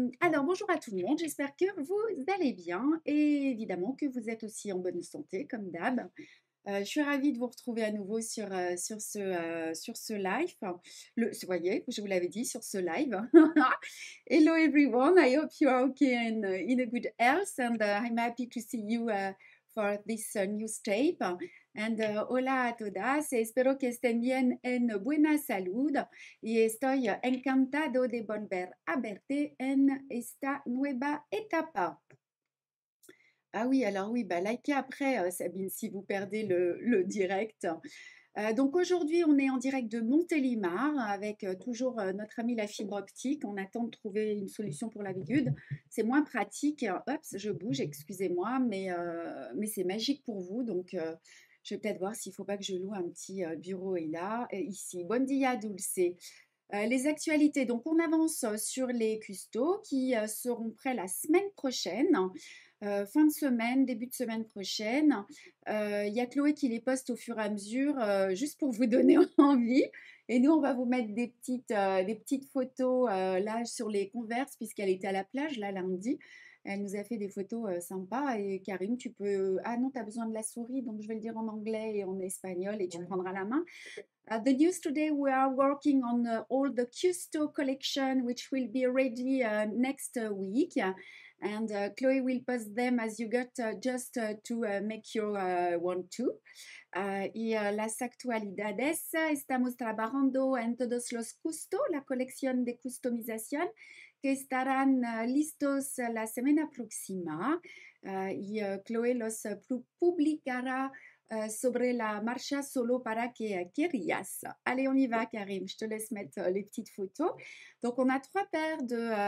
Alors, bonjour à tout le monde, j'espère que vous allez bien et évidemment que vous êtes aussi en bonne santé, comme d'hab. Je suis ravie de vous retrouver à nouveau sur ce live. Vous voyez, je vous l'avais dit, sur ce live. Hello everyone, I hope you are okay and in a good health, and I'm happy to see you for this new tape. And hola a todas, espero que estén bien en buena salud y estoy encantado de volver a verte en esta nueva etapa. Ah oui, alors oui, bah likez après, Sabine, si vous perdez le direct. Donc aujourd'hui, on est en direct de Montélimar avec toujours notre ami la fibre optique. On attend de trouver une solution pour la Vigude. C'est moins pratique. Hop, je bouge, excusez-moi, mais c'est magique pour vous. Donc je vais peut-être voir s'il ne faut pas que je loue un petit bureau et là, ici. Bon dia, Dulce. Les actualités, donc on avance sur les custos qui seront prêts la semaine prochaine, fin de semaine, début de semaine prochaine. Il y a Chloé qui les poste au fur et à mesure, juste pour vous donner envie. Et nous, on va vous mettre des petites photos là sur les Converse, puisqu'elle était à la plage là lundi. Elle nous a fait des photos sympas. Et Karim, tu peux... Ah non, tu as besoin de la souris, donc je vais le dire en anglais et en espagnol et tu prendras la main. The news today, we are working on all the Custo collection, which will be ready next week. And Chloe will post them as you got just to make your one too. Y las actualidades, estamos trabajando en todos los custos, la colección de customización, que estarán listos la semana próxima. Chloé los publicará sobre la marcha solo para que querías. Allez, on y va, Karim. Je te laisse mettre les petites photos. Donc, on a 3 paires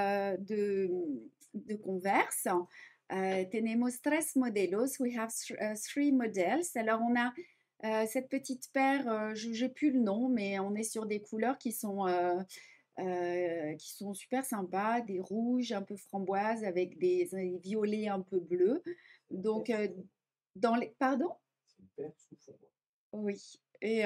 de Converse. Tenemos 3 modelos. We have 3 models. Alors, on a cette petite paire, je n'ai plus le nom, mais on est sur des couleurs qui sont super sympas, des rouges un peu framboises avec des violets un peu bleus. Donc, dans les... Pardon? Oui. Et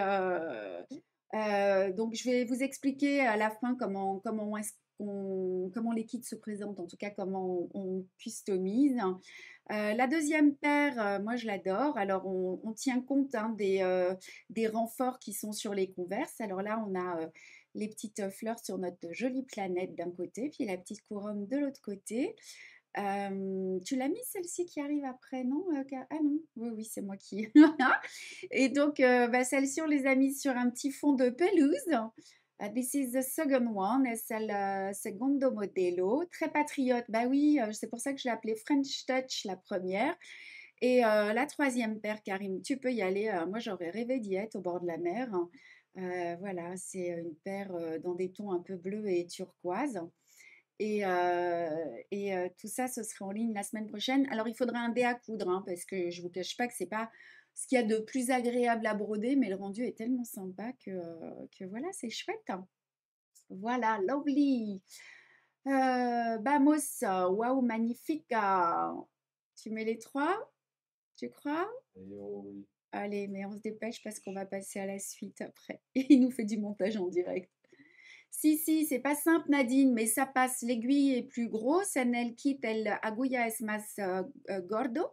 donc, je vais vous expliquer à la fin comment les kits se présentent, en tout cas comment on customise. La deuxième paire, moi je l'adore. Alors, on tient compte hein, des renforts qui sont sur les Converse. Alors là, on a les petites fleurs sur notre jolie planète d'un côté, puis la petite couronne de l'autre côté. Tu l'as mis celle-ci qui arrive après, non Ah non, oui, oui, c'est moi qui. Et donc, bah, celle-ci, on les a mises sur un petit fond de pelouse. This is the second one, es el segundo modelo. Très patriote, bah oui, c'est pour ça que je l'ai appelée French Touch la première. Et la troisième paire, Karim, tu peux y aller. Moi, j'aurais rêvé d'y être au bord de la mer. Voilà, c'est une paire dans des tons un peu bleus et turquoise. Et tout ça, ce sera en ligne la semaine prochaine. Alors, il faudra un dé à coudre, hein, parce que je ne vous cache pas que c'est pas ce qu'il y a de plus agréable à broder, mais le rendu est tellement sympa que voilà, c'est chouette. Voilà, lovely. Vamos, waouh, magnifique. Tu mets les 3, tu crois? Allez, mais on se dépêche parce qu'on va passer à la suite après. Et il nous fait du montage en direct. Si, c'est pas simple, Nadine, mais ça passe. L'aiguille est plus grosse, en el kit, el agulla es más gordo.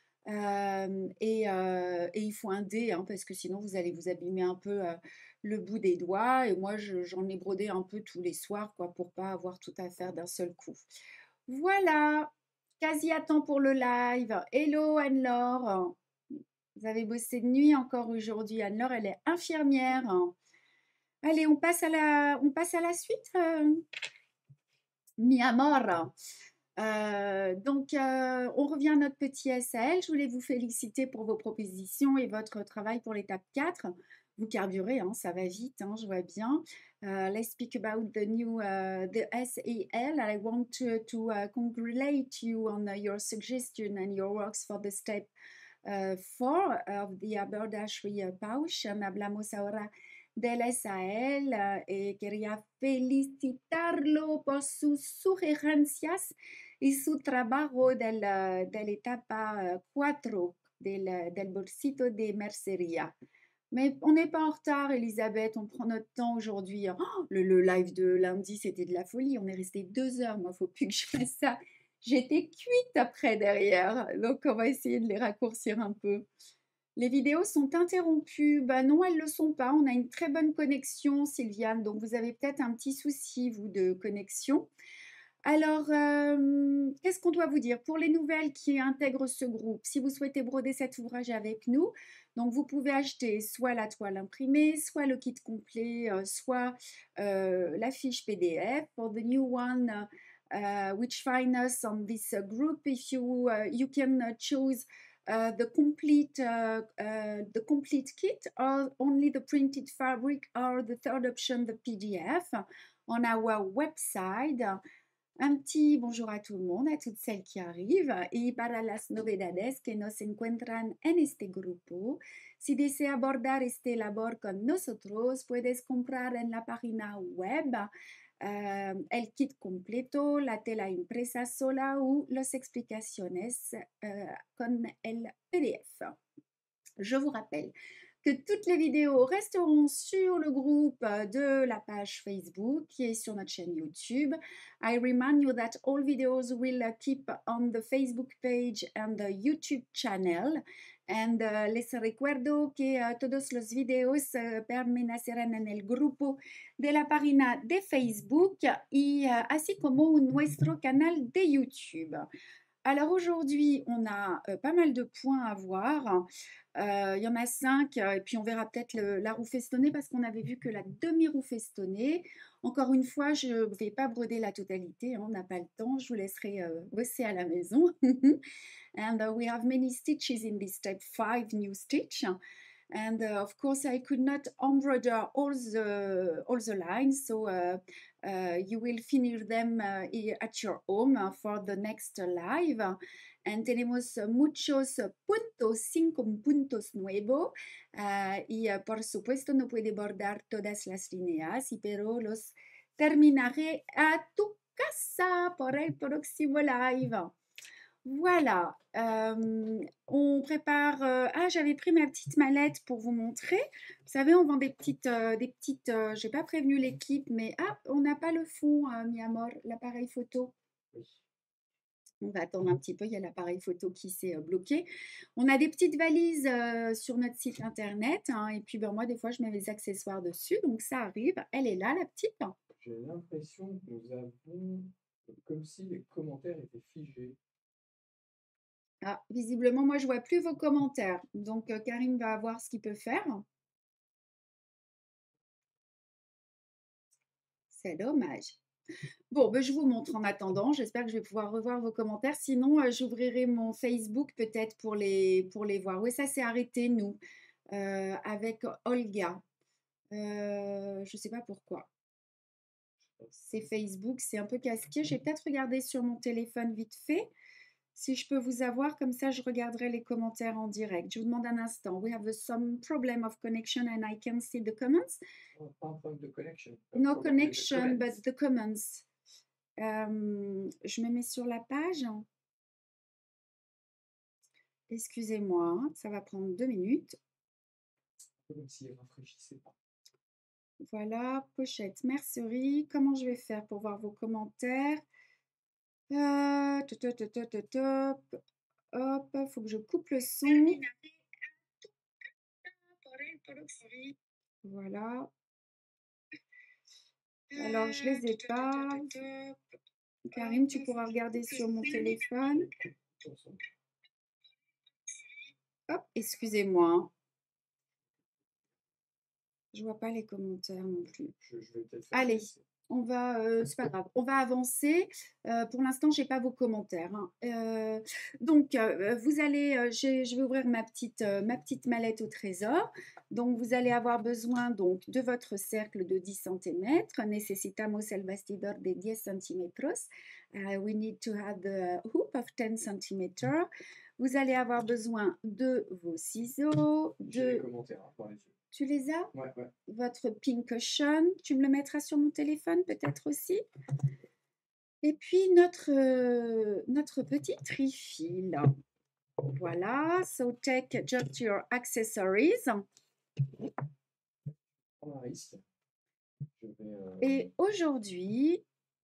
Et il faut un dé, hein, parce que sinon vous allez vous abîmer un peu le bout des doigts. Et moi, j'en ai brodé un peu tous les soirs, quoi, pour pas avoir tout à faire d'un seul coup. Voilà, quasi à temps pour le live. Hello Anne-Laure. Vous avez bossé de nuit encore aujourd'hui. Anne-Laure, elle est infirmière. Allez, on passe à la suite. Mi amor. Donc, on revient à notre petit SAL. Je voulais vous féliciter pour vos propositions et votre travail pour l'étape 4. Vous carburez, hein, ça va vite, hein, je vois bien. Let's speak about the SAL. I want to congratulate you on your suggestion and your works for the step 4 of the haberdashery pouch. Hablamos ahora del SAL quería felicitarlo por sus sugerencias y su trabajo de la etapa 4 del bolsito de mercería. Mais on n'est pas en retard, Elisabeth, on prend notre temps aujourd'hui, hein. Oh, le live de lundi, c'était de la folie. On est resté 2 heures. Moi, il faut plus que je fasse ça. J'étais cuite après derrière. Donc, on va essayer de les raccourcir un peu. Les vidéos sont interrompues. Ben non, elles ne le sont pas. On a une très bonne connexion, Sylviane. Donc, vous avez peut-être un petit souci, vous, de connexion. Alors, qu'est-ce qu'on doit vous dire? Pour les nouvelles qui intègrent ce groupe, si vous souhaitez broder cet ouvrage avec nous, donc vous pouvez acheter soit la toile imprimée, soit le kit complet, soit la fiche PDF. For the new one, which find us on this group, if you can choose the complete kit, or only the printed fabric, or the third option, the PDF, on our website. Un petit bonjour à tout le monde, à toutes celles qui arrivent. Y para las novedades que nos encuentran en este grupo, si desea abordar este labor con nosotros, puedes comprar en la página web el kit completo, la tela impresa sola o las explicaciones con el PDF. Je vous rappelle que toutes les vidéos resteront sur le groupe de la page Facebook qui est sur notre chaîne YouTube. I remind you that all videos will keep on the Facebook page and the YouTube channel. And les recuerdo que todos los videos permanecerán en el grupo de la página de Facebook y así como nuestro canal de YouTube. Alors aujourd'hui, on a pas mal de points à voir. Il y en a 5, et puis on verra peut-être la roue festonnée parce qu'on avait vu que la demi-roue festonnée. Encore une fois, je ne vais pas broder la totalité, hein, on n'a pas le temps, je vous laisserai bosser à la maison. And we have many stitches in this type, 5 new stitch. And of course, I could not embroider all the lines, so you will finish them at your home for the next live. And tenemos muchos puntos, 5 puntos nuevos. Y por supuesto no puede bordar todas las líneas, pero los terminaré a tu casa por el próximo live. Voilà, on prépare. Ah, j'avais pris ma petite mallette pour vous montrer. Vous savez, on vend des petites. J'ai pas prévenu l'équipe, mais ah, on n'a pas le fond, mi amor, l'appareil photo. On va attendre un petit peu, il y a l'appareil photo qui s'est bloqué. On a des petites valises sur notre site internet, hein, et puis ben, moi, des fois, je mets mes accessoires dessus, donc ça arrive. Elle est là, la petite. J'ai l'impression que nous avons comme si les commentaires étaient figés. Ah, visiblement, moi, je vois plus vos commentaires. Donc, Karim va voir ce qu'il peut faire. C'est dommage. Bon, ben, je vous montre en attendant. J'espère que je vais pouvoir revoir vos commentaires. Sinon, j'ouvrirai mon Facebook peut-être pour les voir. Oui, ça s'est arrêté, nous, avec Olga. Je ne sais pas pourquoi. C'est Facebook, c'est un peu casse-pied. J'ai peut-être regardé sur mon téléphone vite fait. Si je peux vous avoir, comme ça, je regarderai les commentaires en direct. Je vous demande un instant. We have some problem of connection and I can see the comments. Pas un problème de connection. No connection, but the comments. Je me mets sur la page. Excusez-moi, hein, ça va prendre 2 minutes. Comme s'il ne rafraîchissait pas. Voilà, pochette mercerie. Comment je vais faire pour voir vos commentaires? Hop, il faut que je coupe le son. Voilà. Alors, je les ai pas. Karim, tu pourras regarder sur mon téléphone. Hop, excusez-moi, hein. Je vois pas les commentaires non plus. Allez, on va, c'est pas grave, on va avancer. Pour l'instant, j'ai pas vos commentaires, hein. Donc, vous allez, je vais ouvrir ma petite mallette au trésor. Donc, vous allez avoir besoin donc de votre cercle de 10 cm. Necesitamos el bastidor de 10 centímetros. We need to have the hoop of 10 cm. Vous allez avoir besoin de vos ciseaux. J'ai les commentaires dans les yeux. Tu les as? Ouais, ouais. Votre pink cushion, tu me le mettras sur mon téléphone peut-être aussi. Et puis notre petit trifil. Voilà, so take just your accessories. prends un risque. Je vais, Et aujourd'hui,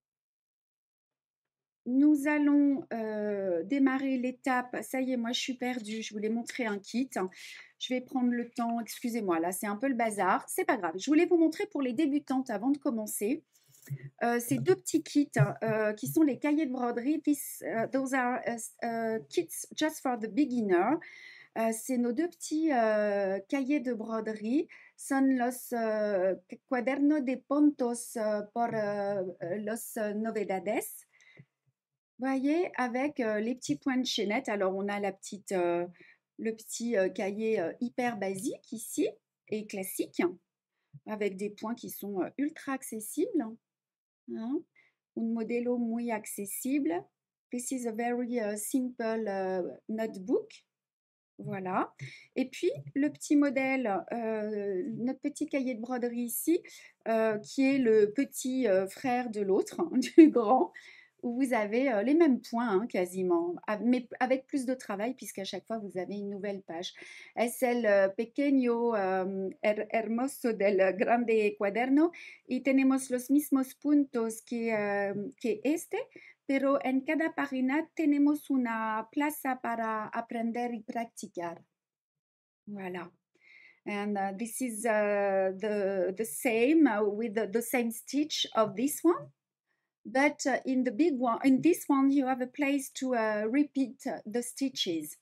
nous allons démarrer l'étape. Ça y est, moi je suis perdue. Je voulais montrer un kit. Je vais prendre le temps. Excusez-moi, là c'est un peu le bazar. C'est pas grave. Je voulais vous montrer pour les débutantes avant de commencer. Ces deux petits kits qui sont les cahiers de broderie. Those are kits just for the beginner. C'est nos deux petits cahiers de broderie. Son los cuadernos de puntos por los novedades. Voyez, avec les petits points de chaînette. Alors, on a le petit cahier hyper basique ici et classique, avec des points qui sont ultra accessibles. Hein. Un modelo muy accessible. This is a very simple notebook. Voilà. Et puis, le petit modèle, notre petit cahier de broderie ici, qui est le petit frère de l'autre, du grand, où vous avez les mêmes points quasiment, mais avec plus de travail, puisqu'à chaque fois, vous avez une nouvelle page. Es el pequeño hermoso del grande cuaderno y tenemos los mismos puntos que este, pero en cada página tenemos una plaza para aprender y practicar. Voilà. And this is the same with the same stitch of this one. But in the big one, in this one, you have a place to repeat the stitches.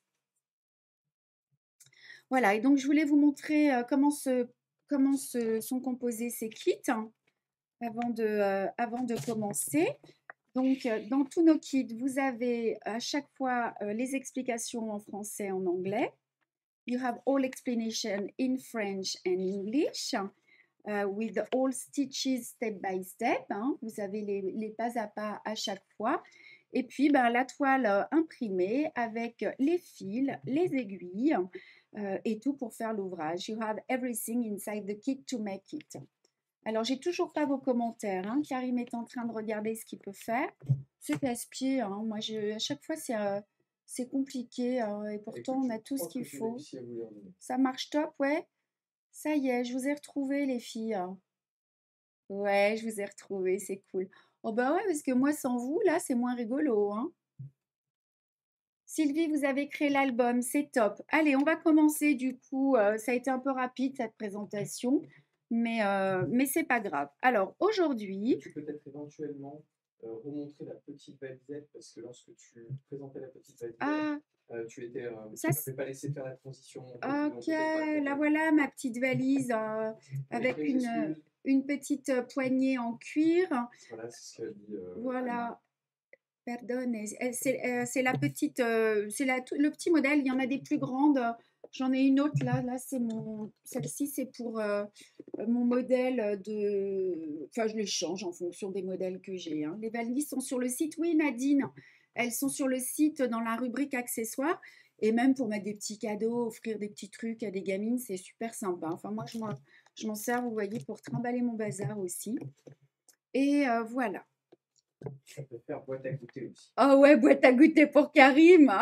Voilà, et donc je voulais vous montrer comment sont composés ces kits avant de commencer. Donc, dans tous nos kits, vous avez à chaque fois les explications en français et en anglais. You have all explanation in French and English with all stitches step by step. Hein. Vous avez les pas à chaque fois. Et puis, la toile imprimée avec les fils, les aiguilles et tout pour faire l'ouvrage. You have everything inside the kit to make it. Alors, j'ai toujours pas vos commentaires. Hein. Karim est en train de regarder ce qu'il peut faire. C'est casse-pied. Hein. Moi, à chaque fois, c'est compliqué. Et pourtant, on a tout ce qu'il faut. Ça marche top, ouais. Ça y est, je vous ai retrouvés, les filles. Ouais, je vous ai retrouvés, c'est cool. Oh bah ouais, parce que moi, sans vous, là, c'est moins rigolo. Hein. Sylvie, vous avez créé l'album, c'est top. Allez, on va commencer du coup. Ça a été un peu rapide, cette présentation. Mais c'est pas grave. Alors aujourd'hui. Tu peux peut-être éventuellement remontrer la petite valisette parce que lorsque tu présentais la petite valisette, tu n'avais pas laissé faire la transition. Ok, là voilà ma petite valise avec une petite poignée en cuir. Voilà, c'est ce qu'elle dit. Voilà. Pardon, c'est la petite, le petit modèle. Il y en a des plus grandes. J'en ai une autre là. Celle-ci, c'est pour mon modèle de. Enfin, je les change en fonction des modèles que j'ai. Hein. Les valises sont sur le site. Oui, Nadine, elles sont sur le site dans la rubrique accessoires. Et même pour mettre des petits cadeaux, offrir des petits trucs à des gamines, c'est super sympa. Enfin, moi, je m'en sers, vous voyez, pour trimballer mon bazar aussi. Et voilà. Ça peut faire boîte à goûter aussi. Oh ouais, boîte à goûter pour Karim.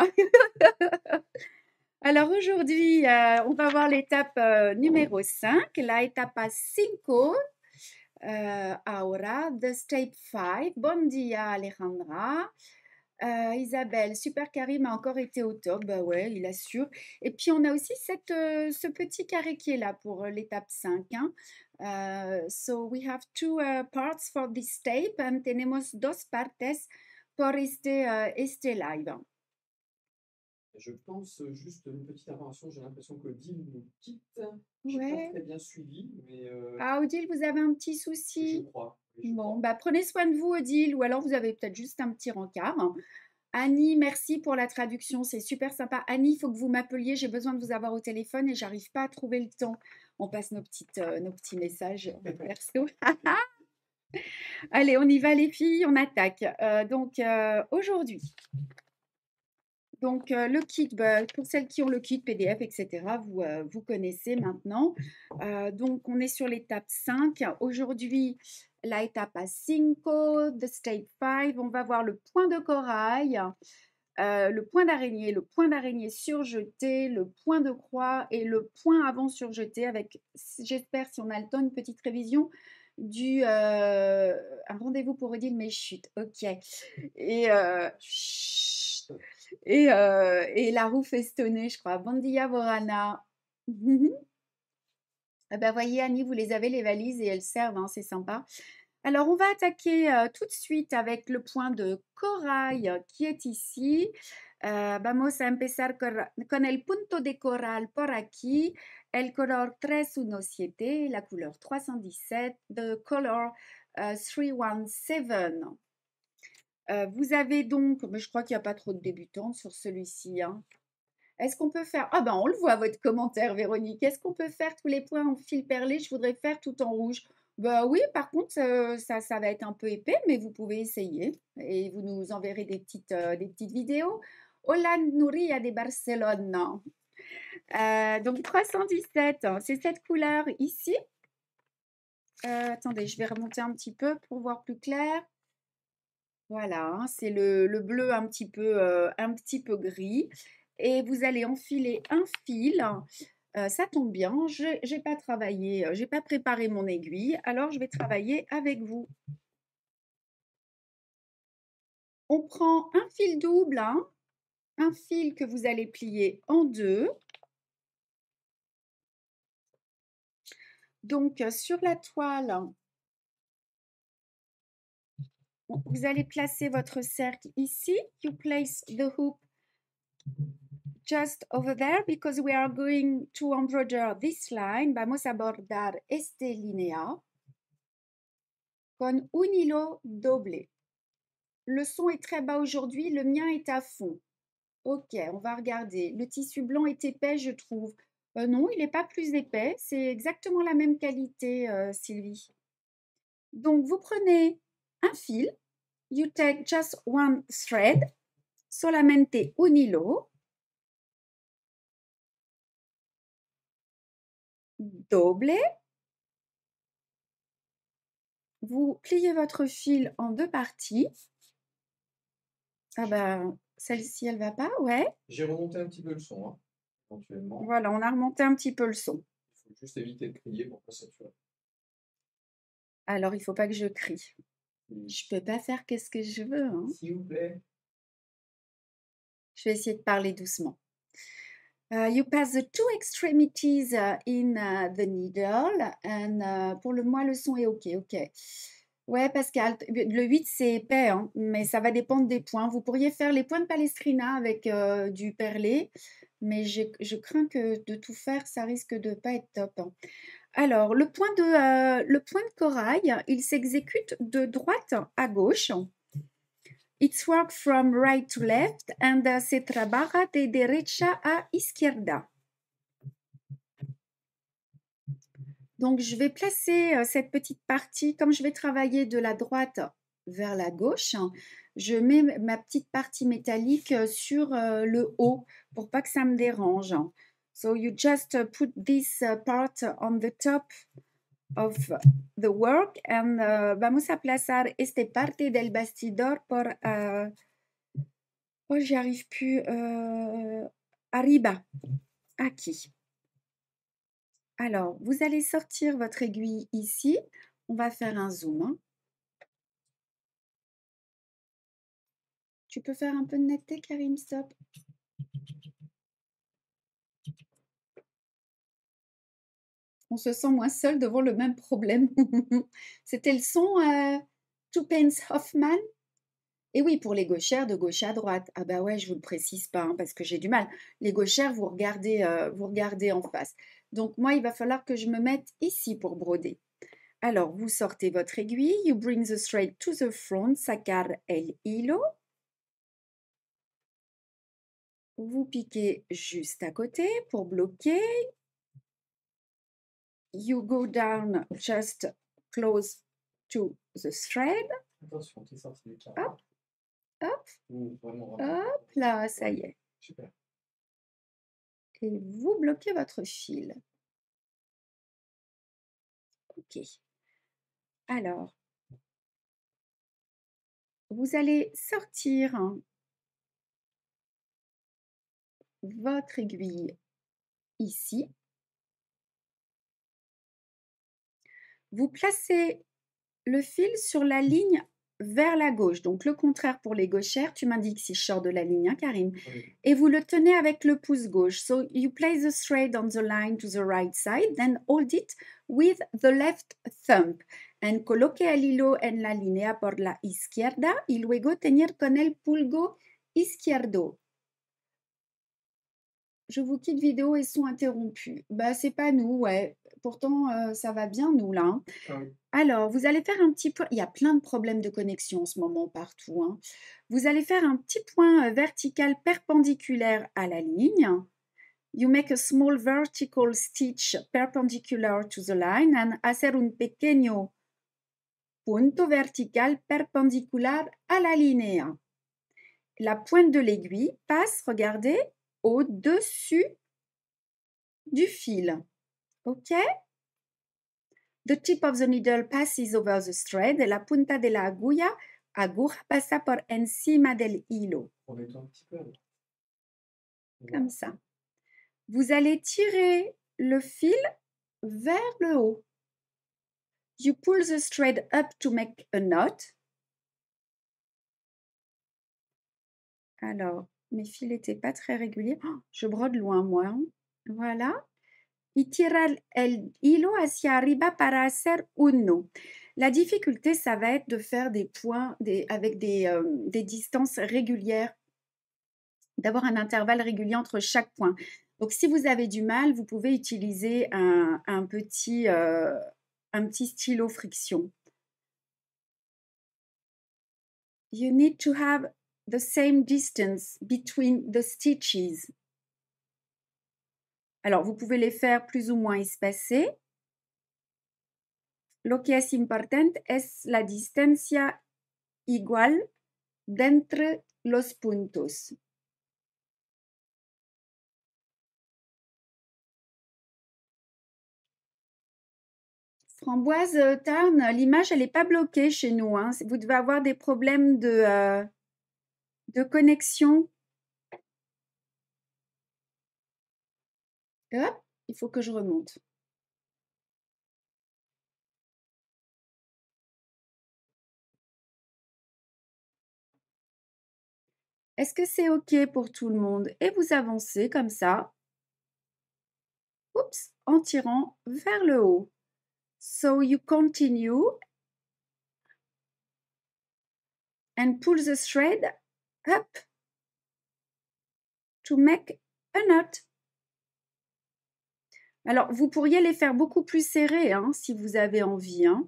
Alors aujourd'hui, on va voir l'étape numéro 5, la etapa 5. Ahora, the step 5. Bon dia, Alejandra. Isabelle, super Karim a encore été au top. Bah ouais, il assure. Et puis on a aussi ce petit carré qui est là pour l'étape 5. Hein. So we have two parts for this step and tenemos dos partes por este live. Je pense juste une petite information, j'ai l'impression qu'Odile nous quitte. Je n'ai pas très bien suivi, mais... Ah, Odile, vous avez un petit souci? Je crois. Bon, prenez soin de vous, Odile, ou alors vous avez peut-être juste un petit rencard. Annie, merci pour la traduction, c'est super sympa. Annie, il faut que vous m'appeliez, j'ai besoin de vous avoir au téléphone et j'arrive pas à trouver le temps. On passe nos petits messages perso. Allez, on y va les filles, on attaque. Donc, aujourd'hui... Donc, le kit, pour celles qui ont le kit PDF, etc., vous connaissez maintenant. Donc, on est sur l'étape 5. Aujourd'hui, la étape 5, the step 5. On va voir le point de corail. le point d'araignée surjeté, le point de croix et le point avant surjeté avec, j'espère, si on a le temps, une petite révision du un rendez-vous pour redire mes chutes. Ok. Et, chut. Et la roue festonnée, je crois. Bandia Vorana. Ah bah, voyez, Annie, vous les avez, les valises, et elles servent, hein, c'est sympa. Alors, on va attaquer tout de suite avec le point de corail qui est ici. Vamos a empezar con el punto de coral por aquí. El color 317, la couleur 317, the color 317. Vous avez donc, mais je crois qu'il n'y a pas trop de débutants sur celui-ci, hein. Est-ce qu'on peut faire... Ah ben, on le voit, votre commentaire, Véronique. Est-ce qu'on peut faire tous les points en fil perlé? Je voudrais faire tout en rouge. Bah oui, par contre, ça va être un peu épais, mais vous pouvez essayer. Et vous nous enverrez des petites vidéos. Hola, Nuria de Barcelone. Donc, 317, c'est cette couleur ici. Attendez, je vais remonter un petit peu pour voir plus clair. Voilà, hein, c'est le bleu un petit peu gris. Et vous allez enfiler un fil. Ça tombe bien, j'ai pas travaillé, j'ai pas préparé mon aiguille, alors je vais travailler avec vous. On prend un fil double, hein, un fil que vous allez plier en deux. Donc, sur la toile, vous allez placer votre cercle ici. You place the hoop just over there because we are going to embroider this line. Vamos a bordar esta línea con un hilo doble. Le son est très bas aujourd'hui, le mien est à fond. Ok, on va regarder. Le tissu blanc est épais, je trouve. Non, il n'est pas plus épais. C'est exactement la même qualité, Sylvie. Donc, vous prenez un fil. You take just one thread. Solamente un hilo. Doble. Vous pliez votre fil en deux parties. Ah ben, celle-ci, elle va pas, ouais. J'ai remonté un petit peu le son, hein, éventuellement. Voilà, on a remonté un petit peu le son. Il faut juste éviter de crier pour pas saturer. Alors, il faut pas que je crie. Je peux pas faire qu'est-ce que je veux, hein. S'il vous plaît. Je vais essayer de parler doucement. You pass the two extremities in the needle. And pour moi, le son est OK. OK. Ouais, Pascal, le 8, c'est épais, hein, mais ça va dépendre des points. Vous pourriez faire les points de Palestrina avec du perlé, mais je crains que de tout faire, ça risque de pas être top, hein. Alors, le point de corail, il s'exécute de droite à gauche. It's work from right to left and se trabaja de derecha a izquierda. Donc, je vais placer cette petite partie, comme je vais travailler de la droite vers la gauche, je mets ma petite partie métallique sur le haut pour pas que ça me dérange. So you just put this part on the top of the work and vamos a aplazar esta parte del bastidor por oh, j'y arrive plus. Arriba. Aquí. Alors, vous allez sortir votre aiguille ici. On va faire un zoom, hein. Tu peux faire un peu de netteté, Karim, stop. On se sent moins seul devant le même problème. C'était le son Two Pence Hoffman. Et oui, pour les gauchères, de gauche à droite. Ah bah ouais, je vous le précise pas, hein, parce que j'ai du mal. Les gauchères, vous regardez en face. Donc moi, il va falloir que je me mette ici pour broder. Alors, vous sortez votre aiguille. You bring the thread to the front. Sacar el hilo. Vous piquez juste à côté pour bloquer. You go down just close to the thread. Attention, t'es sorti du cadre. Hop, hop, Vraiment, hop, là, ça y est. Super. Et vous bloquez votre fil. Ok. Alors, vous allez sortir votre aiguille ici. Vous placez le fil sur la ligne vers la gauche, donc le contraire pour les gauchères. Tu m'indiques si je sors de la ligne, hein, Karim. Oui. Et vous le tenez avec le pouce gauche. So you place the thread on the line to the right side, then hold it with the left thumb. And coloque el hilo en la línea por la izquierda y luego tener con el pulgo izquierdo. Je vous quitte, vidéo et son interrompu. Bah, c'est pas nous, ouais. Pourtant, ça va bien, nous, là. Hein. Ah oui. Alors, vous allez faire un petit point. Il y a plein de problèmes de connexion en ce moment partout. Hein. Vous allez faire un petit point vertical perpendiculaire à la ligne. You make a small vertical stitch perpendicular to the line and hacer un pequeño punto vertical perpendicular à la línea. La pointe de l'aiguille passe, regardez, au-dessus du fil. OK? The tip of the needle passes over the thread. La punta de la aguja pasa por encima del hilo. On est un petit peu alors. Comme ça. Vous allez tirer le fil vers le haut. You pull the thread up to make a knot. Alors, mes fils n'étaient pas très réguliers. Oh, je brode loin, moi. Hein. Voilà. Y tira el hilo hacia arriba para hacer un nudo. La difficulté, ça va être de faire des points avec des distances régulières, d'avoir un intervalle régulier entre chaque point. Donc, si vous avez du mal, vous pouvez utiliser un petit stylo friction. You need to have the same distance between the stitches. Alors, vous pouvez les faire plus ou moins espacés. Lo que es importante es la distancia igual d'entre los puntos. Framboise Tarn, l'image, elle n'est pas bloquée chez nous. Hein. Vous devez avoir des problèmes de connexion. Hop, il faut que je remonte. Est-ce que c'est OK pour tout le monde? Et vous avancez comme ça. Oups, en tirant vers le haut. So you continue and pull the thread up to make a knot. Alors, vous pourriez les faire beaucoup plus serrés hein, si vous avez envie. Hein.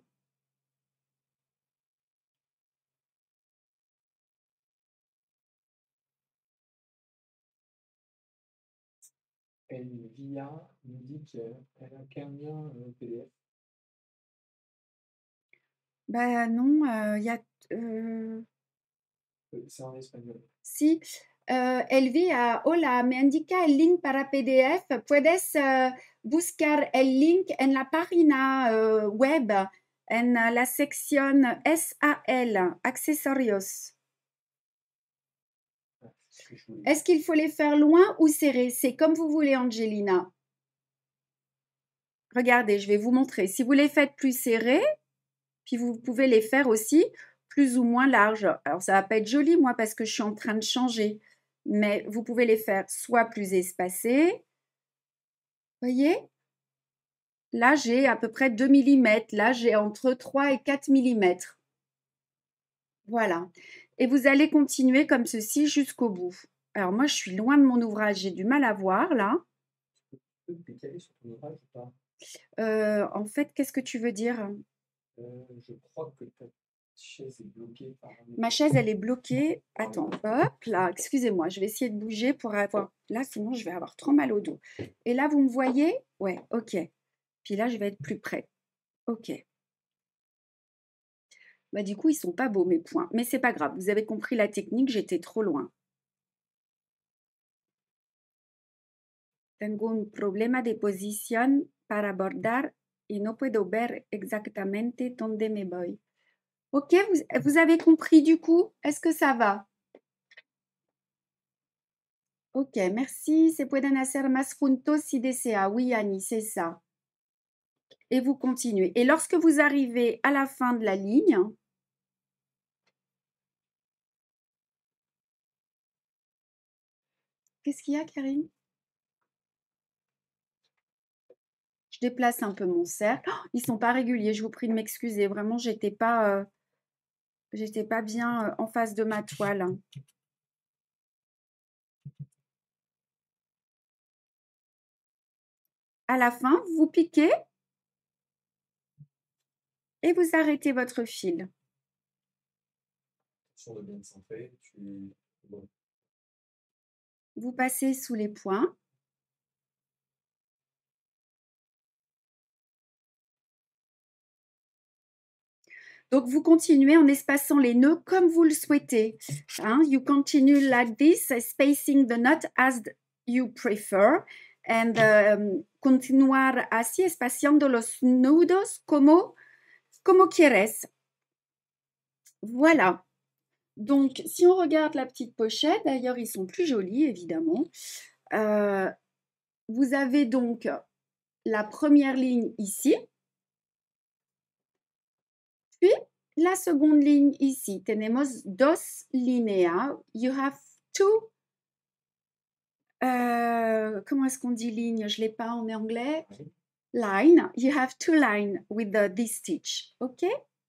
Elvia nous dit qu'elle a qu'un lien PDF. Bah non, il y a... C'est en espagnol. Si, Elvia, hola, me indica el link para PDF. ¿Puedes buscar el link en la página web, en la sección SAL, accesorios? Est-ce qu'il faut les faire loin ou serrés? C'est comme vous voulez, Angelina. Regardez, je vais vous montrer. Si vous les faites plus serrés, puis vous pouvez les faire aussi plus ou moins larges. Alors, ça ne va pas être joli, moi, parce que je suis en train de changer. Mais vous pouvez les faire soit plus espacés. Voyez? Là, j'ai à peu près 2 mm. Là, j'ai entre 3 et 4 mm. Voilà. Et vous allez continuer comme ceci jusqu'au bout. Alors, moi, je suis loin de mon ouvrage. J'ai du mal à voir, là. Tu peux te décaler sur ton ouvrage ou pas? En fait, qu'est-ce que tu veux dire? Je crois que ta chaise est bloquée par... Ma chaise, elle est bloquée. Attends, hop, là, excusez-moi, je vais essayer de bouger pour avoir... Là, sinon, je vais avoir trop mal au dos. Et là, vous me voyez? Ouais, ok. Puis là, je vais être plus près. Ok. Bah, du coup, ils sont pas beaux, mes points. Mais c'est pas grave, vous avez compris la technique, j'étais trop loin. Tengo un problema de posición para bordar y no puedo ver exactamente dónde me voy. Ok, vous avez compris du coup? Est-ce que ça va? Ok, merci. Se pueden hacer más puntos si desea. Oui, Annie, c'est ça. Et vous continuez. Et lorsque vous arrivez à la fin de la ligne, qu'est-ce qu'il y a, Karine? Je déplace un peu mon cercle. Oh, ils sont pas réguliers, je vous prie de m'excuser. Vraiment, j'étais pas bien en face de ma toile. À la fin, vous piquez et vous arrêtez votre fil. De bien centrer, bon. Vous passez sous les points. Donc, vous continuez en espaçant les nœuds comme vous le souhaitez. Hein? You continue like this, spacing the knot as you prefer. And continuar así, espaciando los nudos como quieres. Voilà. Donc, si on regarde la petite pochette, d'ailleurs, ils sont plus jolis, évidemment. Vous avez donc la première ligne ici. Puis, la seconde ligne ici. Tenemos dos líneas. You have two. Comment est-ce qu'on dit ligne? Je ne l'ai pas en anglais. Line. You have two lines with this stitch. OK?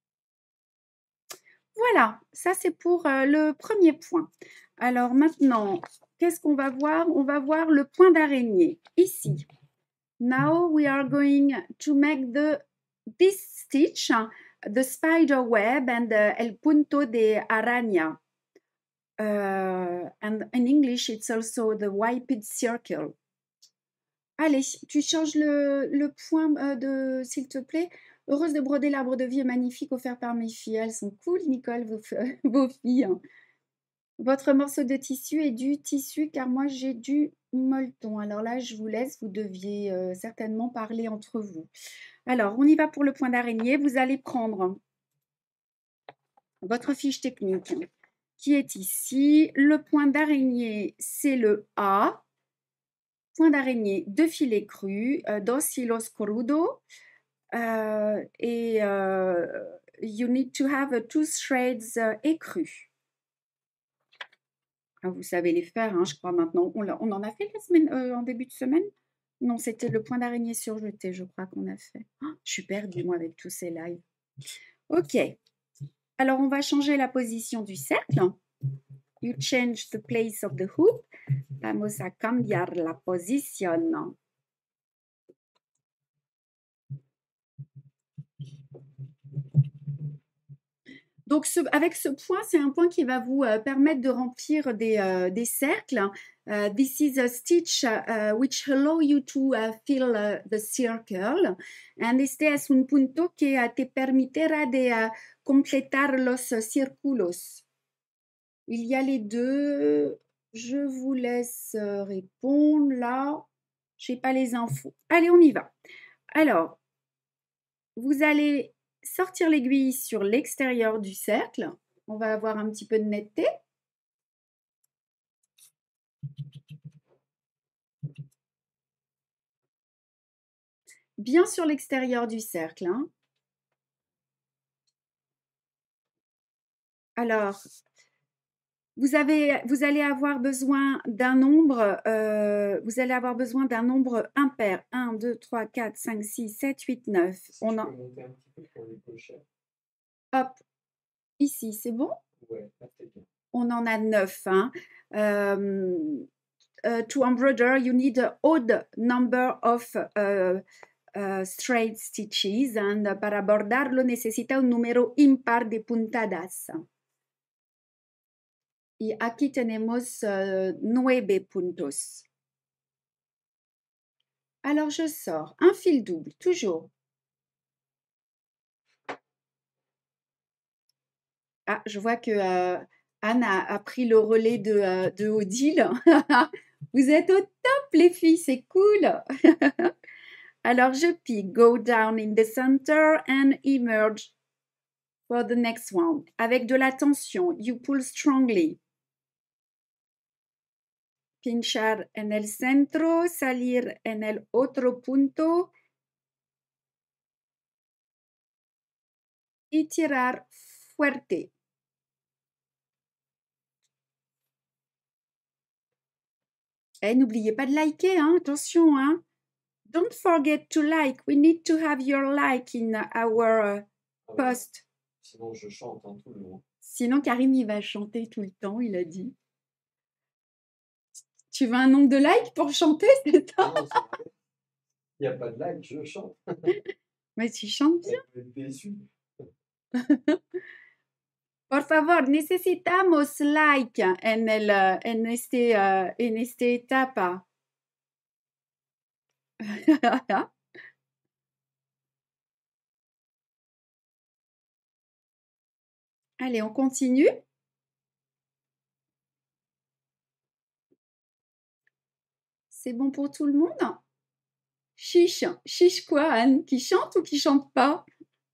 Voilà, ça c'est pour le premier point. Alors maintenant, qu'est-ce qu'on va voir? On va voir le point d'araignée ici. Now we are going to make this stitch, the spider web and el punto de araña. And in English, it's also the wiped circle. Allez, tu changes le point s'il te plaît. Heureuse de broder l'arbre de vie magnifique offert par mes filles. Elles sont cool, Nicole, vos filles. Votre morceau de tissu est du tissu car moi j'ai du molleton. Alors là, je vous laisse, vous deviez certainement parler entre vous. Alors, on y va pour le point d'araignée. Vous allez prendre votre fiche technique qui est ici. Le point d'araignée, c'est le A. Point d'araignée, 2 filets crus, dos hilos crudo. You need to have 2 threads écrus. Vous savez les faire, hein, je crois maintenant. On en a fait la semaine, en début de semaine? Non, c'était le point d'araignée surjeté, je crois qu'on a fait. Oh, je suis perdue, moi, avec tous ces lives. OK. Alors, on va changer la position du cercle. You change the place of the hoop. Vamos a cambiar la posición. Donc, avec ce point, c'est un point qui va vous permettre de remplir des cercles. This is a stitch which allow you to fill the circle. And este es un punto que te permitirá de completar los círculos. Il y a les deux. Je vous laisse répondre là. Je n'ai pas les infos. Allez, on y va. Alors, vous allez sortir l'aiguille sur l'extérieur du cercle. On va avoir un petit peu de netteté. Bien sur l'extérieur du cercle. Hein. Alors, vous allez avoir besoin d'un nombre, impair. 1, 2, 3, 4, 5, 6, 7, 8, 9. On a... monter un petit peu pour les pochettes. Hop, ici, c'est bon? Ouais, c'est bien. On en a 9. Hein. To embroider, you need an odd number of straight stitches. And para bordarlo necesita un número impar de puntadas. Y aquí tenemos 9 puntos. Alors, je sors un fil double, toujours. Ah, je vois que Anne a pris le relais de Odile. Vous êtes au top, les filles, c'est cool. Alors, je pique, go down in the center and emerge for the next one. Avec de la tension, you pull strongly. Pinchar en el centro, salir en el otro punto y tirar fuerte. Et n'oubliez pas de liker, hein, attention, hein. Don't forget to like. We need to have your like in our post. Sinon, je chante hein, tout le long. Sinon, Karim, il va chanter tout le temps, il a dit. Tu veux un nombre de likes pour chanter, c'est ça? Non, il n'y a pas de like, je chante. Mais tu chantes bien. Je vais être déçu. Por favor, necesitamos like en esta etapa. Allez, on continue. C'est bon pour tout le monde? Chiche. Chiche quoi, Anne? Qui chante ou qui chante pas?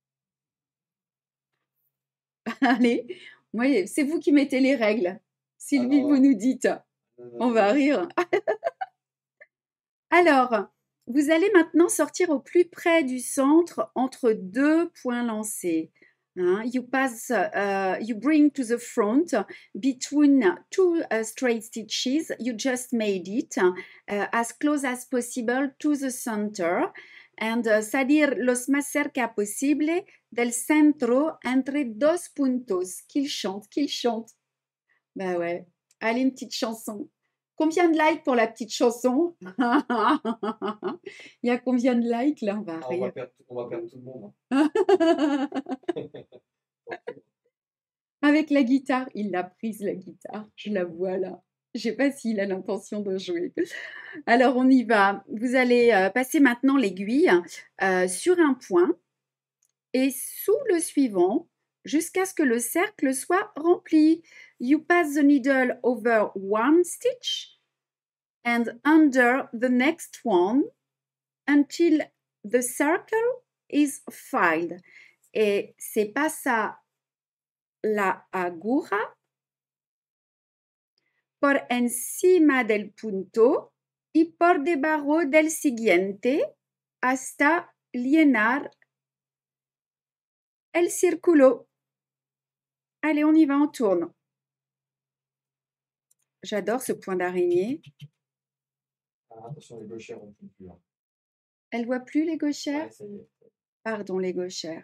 Allez, moi, c'est vous qui mettez les règles. Sylvie, vous nous dites. On va rire. Alors, vous allez maintenant sortir au plus près du centre entre deux points lancés. You pass, you bring to the front between two straight stitches. You just made it as close as possible to the center. And salir los más cerca posible del centro entre dos puntos. Qu'il chante. Bah ouais. Allez, une petite chanson. Combien de likes pour la petite chanson? Il y a combien de likes là? On va perdre tout le monde. Avec la guitare, il l'a prise la guitare, je la vois là. Je ne sais pas s'il a l'intention de jouer. Alors on y va. Vous allez passer maintenant l'aiguille sur un point et sous le suivant jusqu'à ce que le cercle soit rempli. You pass the needle over one stitch and under the next one until the circle is filled. Et se pasa la aguja por encima del punto y por debajo del siguiente hasta llenar el círculo. Allez, on y va, on tourne. J'adore ce point d'araignée. Attention, les gauchères, on ne peut plus. Hein. Elle voit plus les gauchères? Ouais, ça y est. Pardon, les gauchères.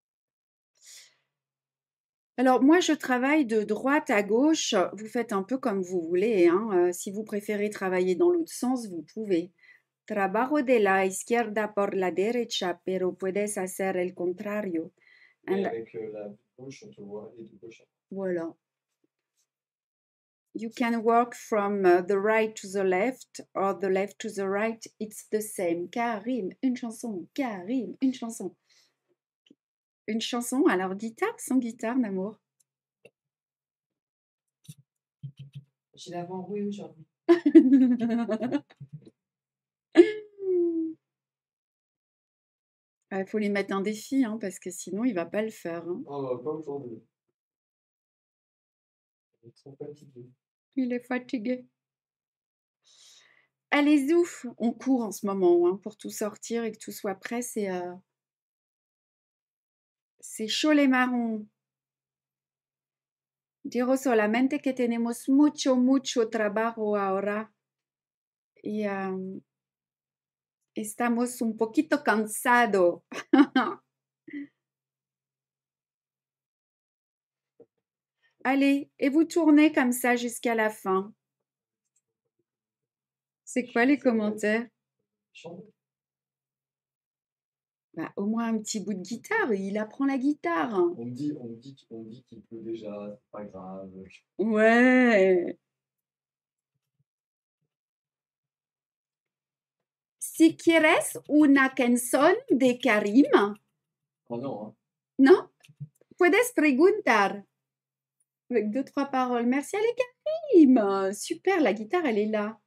Alors, moi, je travaille de droite à gauche. Vous faites un peu comme vous voulez. Hein. Si vous préférez travailler dans l'autre sens, vous pouvez. Trabajo de la izquierda por la derecha, pero puedes hacer el contrario. Et avec la gauche, on te voit les deux gauchères. Voilà. You can work from the right to the left or the left to the right. It's the same. Karim, une chanson. Karim, une chanson. Une chanson, alors guitare, sans guitare, d'amour. J'ai la voix enrouée aujourd'hui. Il faut lui mettre un défi, hein, parce que sinon, il ne va pas le faire. Hein. Oh, pas aujourd'hui. Ils sont fatigués. Il est fatigué. Allez, ouf, on court en ce moment hein, pour tout sortir et que tout soit prêt. C'est chaud les marrons. Digo solamente que tenemos mucho trabajo ahora. Y estamos un poquito cansados. Allez, et vous tournez comme ça jusqu'à la fin. C'est quoi les commentaires? Bah, au moins un petit bout de guitare, il apprend la guitare. On me dit qu'il pleut déjà, c'est pas grave. Ouais. Si quieres una canción de Karim. Oh non. Hein. Non? Puedes preguntar. Avec 2-3 paroles. Merci, allez Karim. Super, la guitare, elle est là.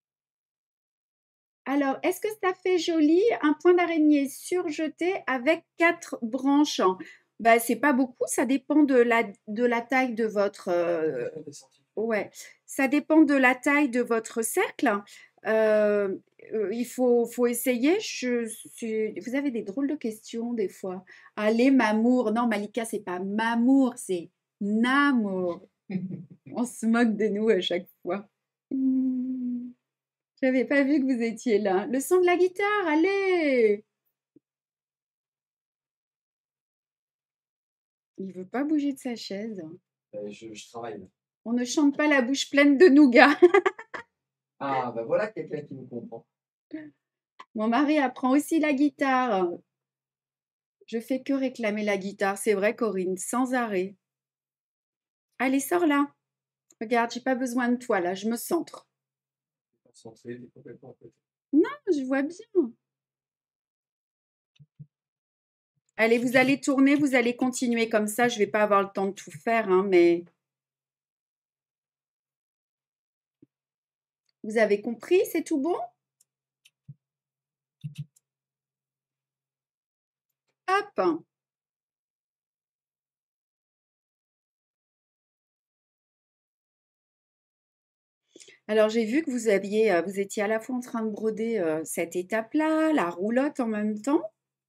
Alors, est-ce que ça fait joli un point d'araignée surjeté avec 4 branches? Bah, c'est pas beaucoup, ça dépend de la taille de votre... Ouais, ça dépend de la taille de votre cercle. Il faut essayer. Vous avez des drôles de questions des fois. Allez, Mamour. Non, Malika, c'est pas Mamour, c'est Namour. On se moque de nous à chaque fois. J'avais pas vu que vous étiez là. Le son de la guitare, allez! Il veut pas bouger de sa chaise. Je travaille là. On ne chante pas la bouche pleine de nougat. Ah, bah voilà quelqu'un qui nous comprend. Mon mari apprend aussi la guitare. Je fais que réclamer la guitare, c'est vrai, Corinne, sans arrêt. Allez, sors là. Regarde, j'ai pas besoin de toi là, je me centre. Non, je vois bien. Allez, vous allez tourner, vous allez continuer comme ça. Je vais pas avoir le temps de tout faire, hein, mais vous avez compris, c'est tout bon? Hop. Alors, j'ai vu que vous étiez à la fois en train de broder cette étape-là, la roulotte en même temps.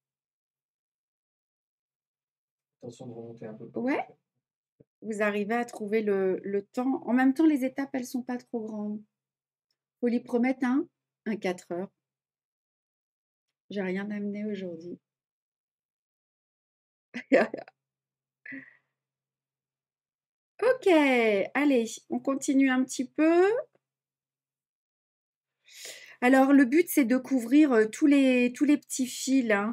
Attention de remonter un peu. Ouais. Vous arrivez à trouver le temps. En même temps, les étapes, elles sont pas trop grandes. Faut lui promettre un 4 heures. J'ai rien amené aujourd'hui. Ok, allez, on continue un petit peu. Alors, le but, c'est de couvrir tous les petits fils, hein.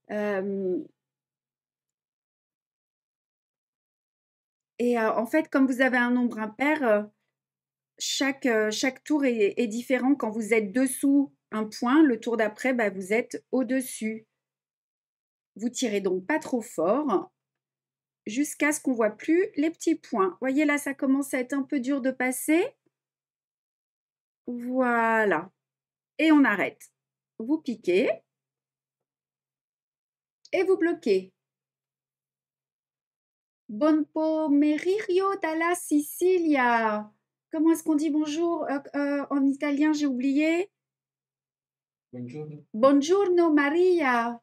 En fait, comme vous avez un nombre impair, chaque tour est différent. Quand vous êtes dessous un point, le tour d'après, bah, vous êtes au-dessus. Vous tirez donc pas trop fort jusqu'à ce qu'on voit plus les petits points. Voyez là, ça commence à être un peu dur de passer. Voilà. Et on arrête. Vous piquez et vous bloquez. Buon pomeriggio dalla Sicilia. Comment est-ce qu'on dit bonjour en italien? J'ai oublié. Buongiorno. Buongiorno Maria.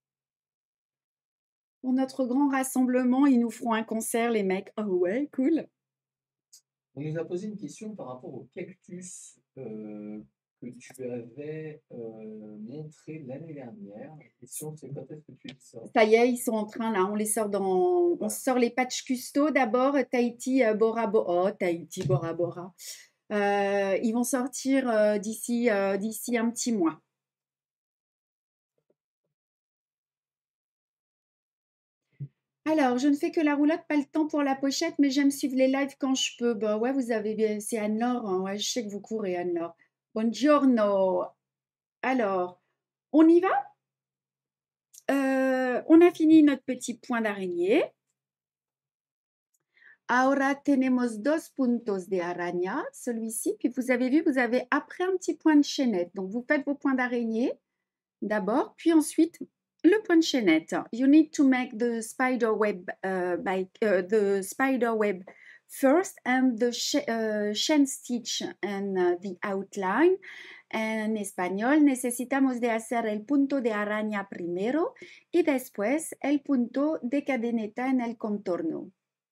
Pour notre grand rassemblement, ils nous feront un concert, les mecs. Oh ouais, cool. On nous a posé une question par rapport au cactus que tu avais montré l'année dernière. La question, c'est quand est-ce que tu les sors? Ça y est, ils sont en train là. On les sort on sort les patchs custo d'abord. Tahiti Bora Bora. Oh, Tahiti Bora Bora. Ils vont sortir d'ici un petit mois. Alors, je ne fais que la roulotte, pas le temps pour la pochette, mais j'aime suivre les lives quand je peux. Bah ouais, vous avez bien, c'est Anne-Laure, hein. Ouais, je sais que vous courez, Anne-Laure. Buongiorno. Alors, on y va? On a fini notre petit point d'araignée. Ahora tenemos dos puntos de araña, celui-ci. Puis vous avez vu, vous avez après un petit point de chaînette. Donc, vous faites vos points d'araignée d'abord, puis ensuite le point de chaînette. You need to make the spider web the spider web first and the chain stitch and the outline. En español, necesitamos de hacer el punto de araña primero y después el punto de cadeneta en el contorno.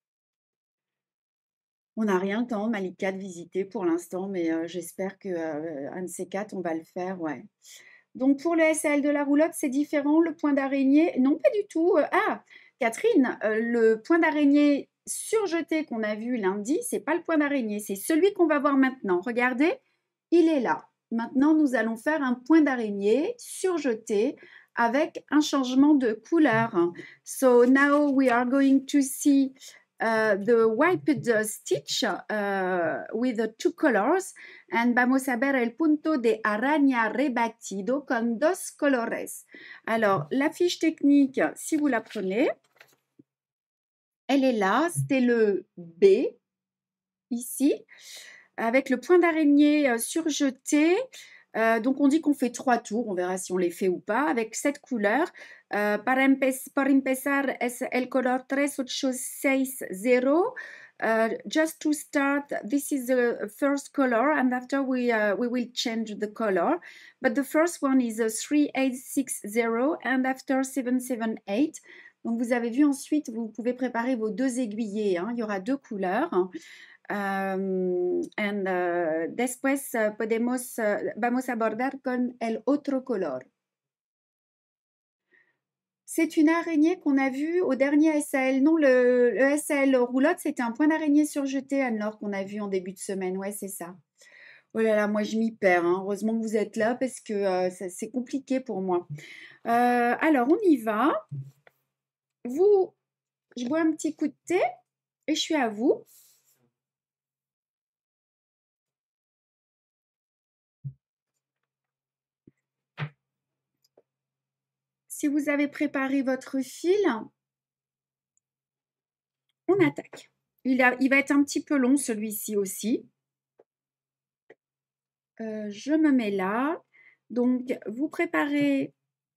On n'a rien le temps, Malika, de visiter pour l'instant, mais j'espère qu'un de ces quatre, on va le faire, ouais. Donc, pour le SAL de la roulotte, c'est différent. Le point d'araignée, non, pas du tout. Catherine, le point d'araignée surjeté qu'on a vu lundi, c'est pas le point d'araignée, c'est celui qu'on va voir maintenant. Regardez, il est là. Maintenant, nous allons faire un point d'araignée surjeté avec un changement de couleur. So now we are going to see the wiped stitch with the two colors, and vamos a ver el punto de araña rebatido con dos colores. Alors, la fiche technique, si vous la prenez, elle est là, c'est le B, ici, avec le point d'araignée surjeté. Donc, on dit qu'on fait 3 tours, on verra si on les fait ou pas, avec cette couleur. Para empezar es el color 3860. Just to start, this is the first color, and after we will change the color. But the first one is a 3860 and after 778. Donc vous avez vu ensuite, vous pouvez préparer vos deux aiguillés. Hein. Il y aura deux couleurs. Después vamos a abordar con el otro color. C'est une araignée qu'on a vue au dernier SAL. Non, le SAL roulotte, c'était un point d'araignée surjeté, Anne-Laure, qu'on a vu en début de semaine. Ouais, c'est ça. Oh là là, moi je m'y perds. Hein. Heureusement que vous êtes là parce que c'est compliqué pour moi. Alors, on y va. Je bois un petit coup de thé et je suis à vous. Si vous avez préparé votre fil, on attaque. Il va être un petit peu long celui-ci aussi. Je me mets là. Donc, vous préparez.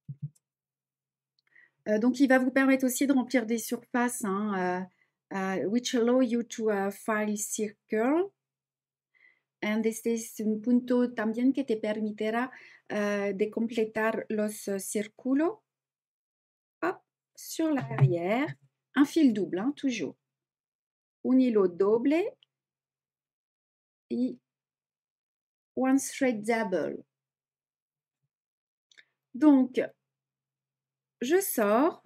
Donc, il va vous permettre aussi de remplir des surfaces, hein, which allow you to file circle. And este es un punto también que te permitirá de completar los círculos. Hop, sur l'arrière. Un fil double, hein, toujours. Un hilo doble et one thread double. Donc, je sors.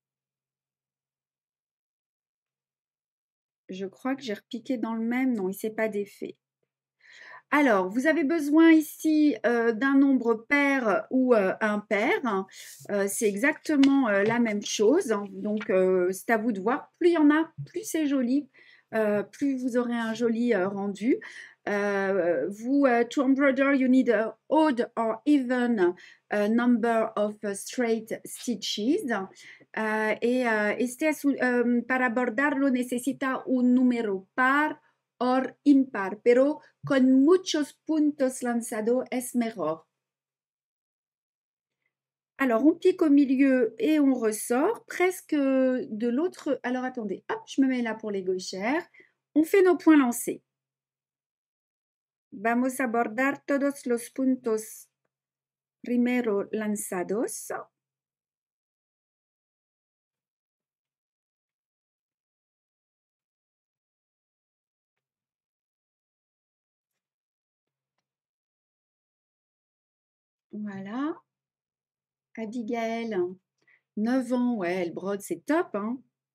Je crois que j'ai repiqué dans le même. Non, il ne s'est pas défait. Alors, vous avez besoin ici d'un nombre pair ou impair. C'est exactement la même chose. Hein. Donc, c'est à vous de voir. Plus il y en a, plus c'est joli. Plus vous aurez un joli rendu. To embroider, you need a odd or even number of straight stitches. Para bordarlo necesita un número par or impar, pero con muchos puntos lanzados es mejor. Alors, on pique au milieu et on ressort presque de l'autre. Alors, attendez, hop, je me mets là pour les gauchères. On fait nos points lancés. Vamos a bordar todos los puntos primero lanzados. Voilà. Abigail, 9 ans, ouais, elle brode, c'est top, hein.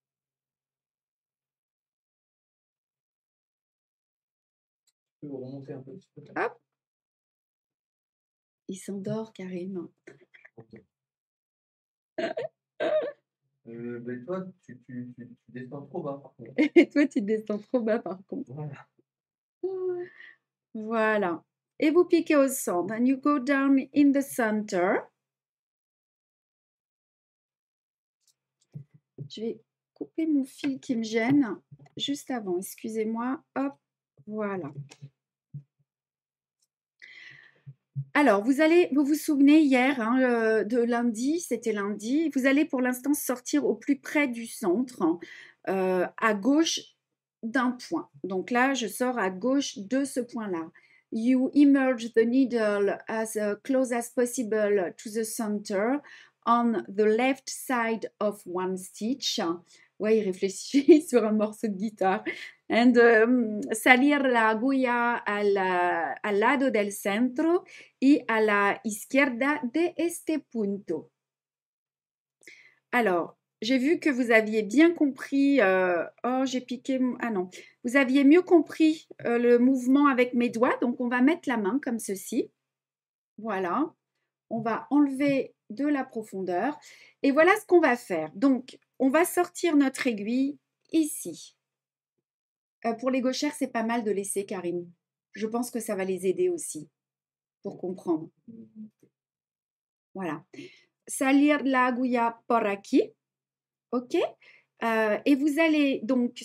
Tu peux remonter un peu. Hop. Il s'endort, Karim. Mais toi, tu descends trop bas, par contre. Et toi, tu descends trop bas, par contre. Voilà. Voilà. Et vous piquez au centre. And you go down in the center. Je vais couper mon fil qui me gêne juste avant. Excusez-moi. Hop. Voilà. Alors, vous vous souvenez hier, hein, de lundi, c'était lundi. Vous allez pour l'instant sortir au plus près du centre, à gauche d'un point. Donc là, je sors à gauche de ce point-là. You emerge the needle as close as possible to the center on the left side of one stitch. Ouais, il réfléchit sur un morceau de guitare. And salir la aguja al lado del centro y a la izquierda de este punto. Alors, j'ai vu que vous aviez bien compris. Oh, j'ai piqué. Ah non. Vous aviez mieux compris le mouvement avec mes doigts. Donc, on va mettre la main comme ceci. Voilà. On va enlever de la profondeur. Et voilà ce qu'on va faire. Donc, on va sortir notre aiguille ici. Pour les gauchères, c'est pas mal de laisser, Karim. Je pense que ça va les aider aussi pour comprendre. Voilà. Salir la aguja por aquí. OK. Et vous allez donc,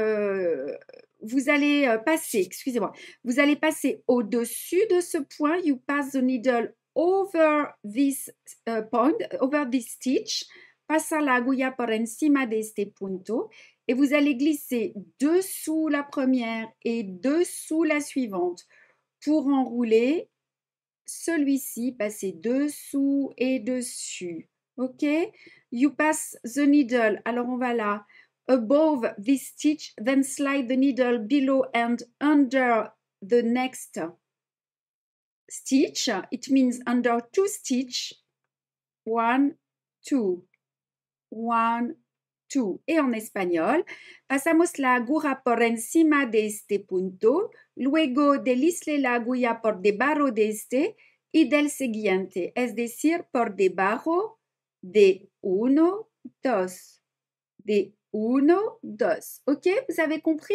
passer, excusez-moi, vous allez passer au-dessus de ce point. You pass the needle over this point, over this stitch. Pasa la aguja por encima de este punto. et vous allez glisser dessous la première et dessous la suivante pour enrouler celui-ci, passer dessous et dessus. OK? You pass the needle. Alors, on va là. Above this stitch, then slide the needle below and under the next stitch. It means under two stitch. 1, 2. 1, 2. Et en espagnol, pasamos la aguja por encima de este punto, luego deslizle la aguja por debajo de este y del siguiente, es decir, por debajo de 1, 2. De 1, 2. OK, vous avez compris?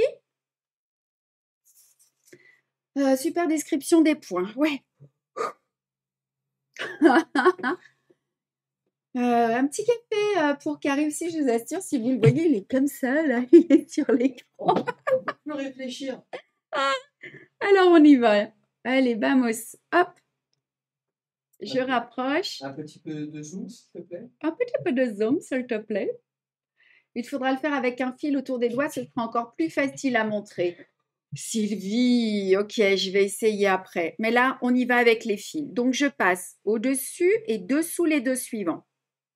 Super description des points, ouais. Un petit café pour Karim aussi, je vous assure, si vous le voyez, il est comme ça, là, il est sur l'écran. On peut plus réfléchir. Alors, on y va. Allez, vamos. Hop. Je rapproche. Un petit peu de zoom, s'il te plaît. Un petit peu de zoom, s'il te plaît. Il faudra le faire avec un fil autour des doigts, ce sera encore plus facile à montrer. Sylvie, ok, je vais essayer après. Mais là, on y va avec les fils. Donc, je passe au-dessus et dessous les deux suivants.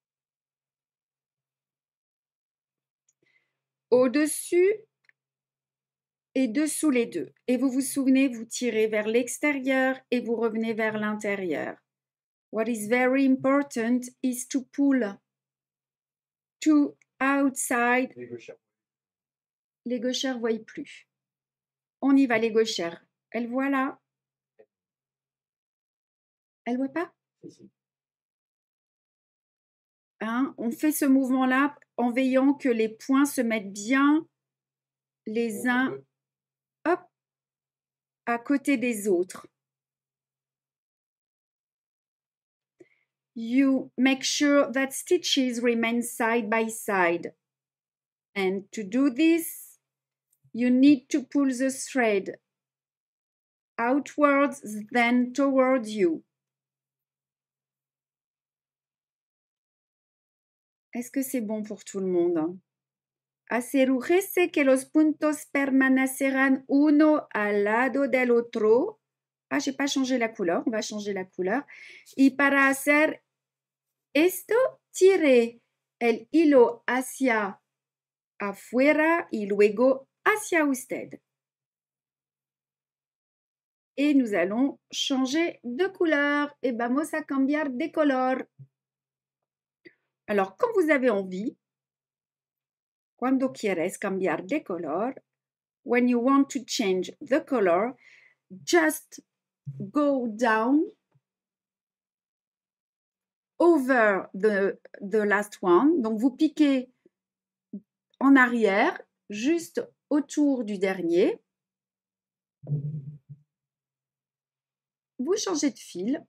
Au-dessus et dessous les deux. Et vous vous souvenez, vous tirez vers l'extérieur et vous revenez vers l'intérieur. What is very important is to pull to outside. Les gauchères ne voient plus. On y va, les gauchères. Elles voient là. Elles ne voient pas? Hein, on fait ce mouvement-là en veillant que les points se mettent bien les uns, hop, à côté des autres. You make sure that stitches remain side by side. And to do this, you need to pull the thread outwards, then towards you. Est-ce que c'est bon pour tout le monde? Asegúrese que los puntos permanecerán uno al lado del otro. Ah, j'ai pas changé la couleur, on va changer la couleur. Y para hacer esto, tire el hilo hacia afuera y luego hacia usted. Et nous allons changer de couleur. Et vamos a cambiar de color. Alors, quand vous avez envie, cuando quieres cambiar de color, when you want to change the color, just go down over the last one. Donc, vous piquez en arrière, juste autour du dernier. Vous changez de fil.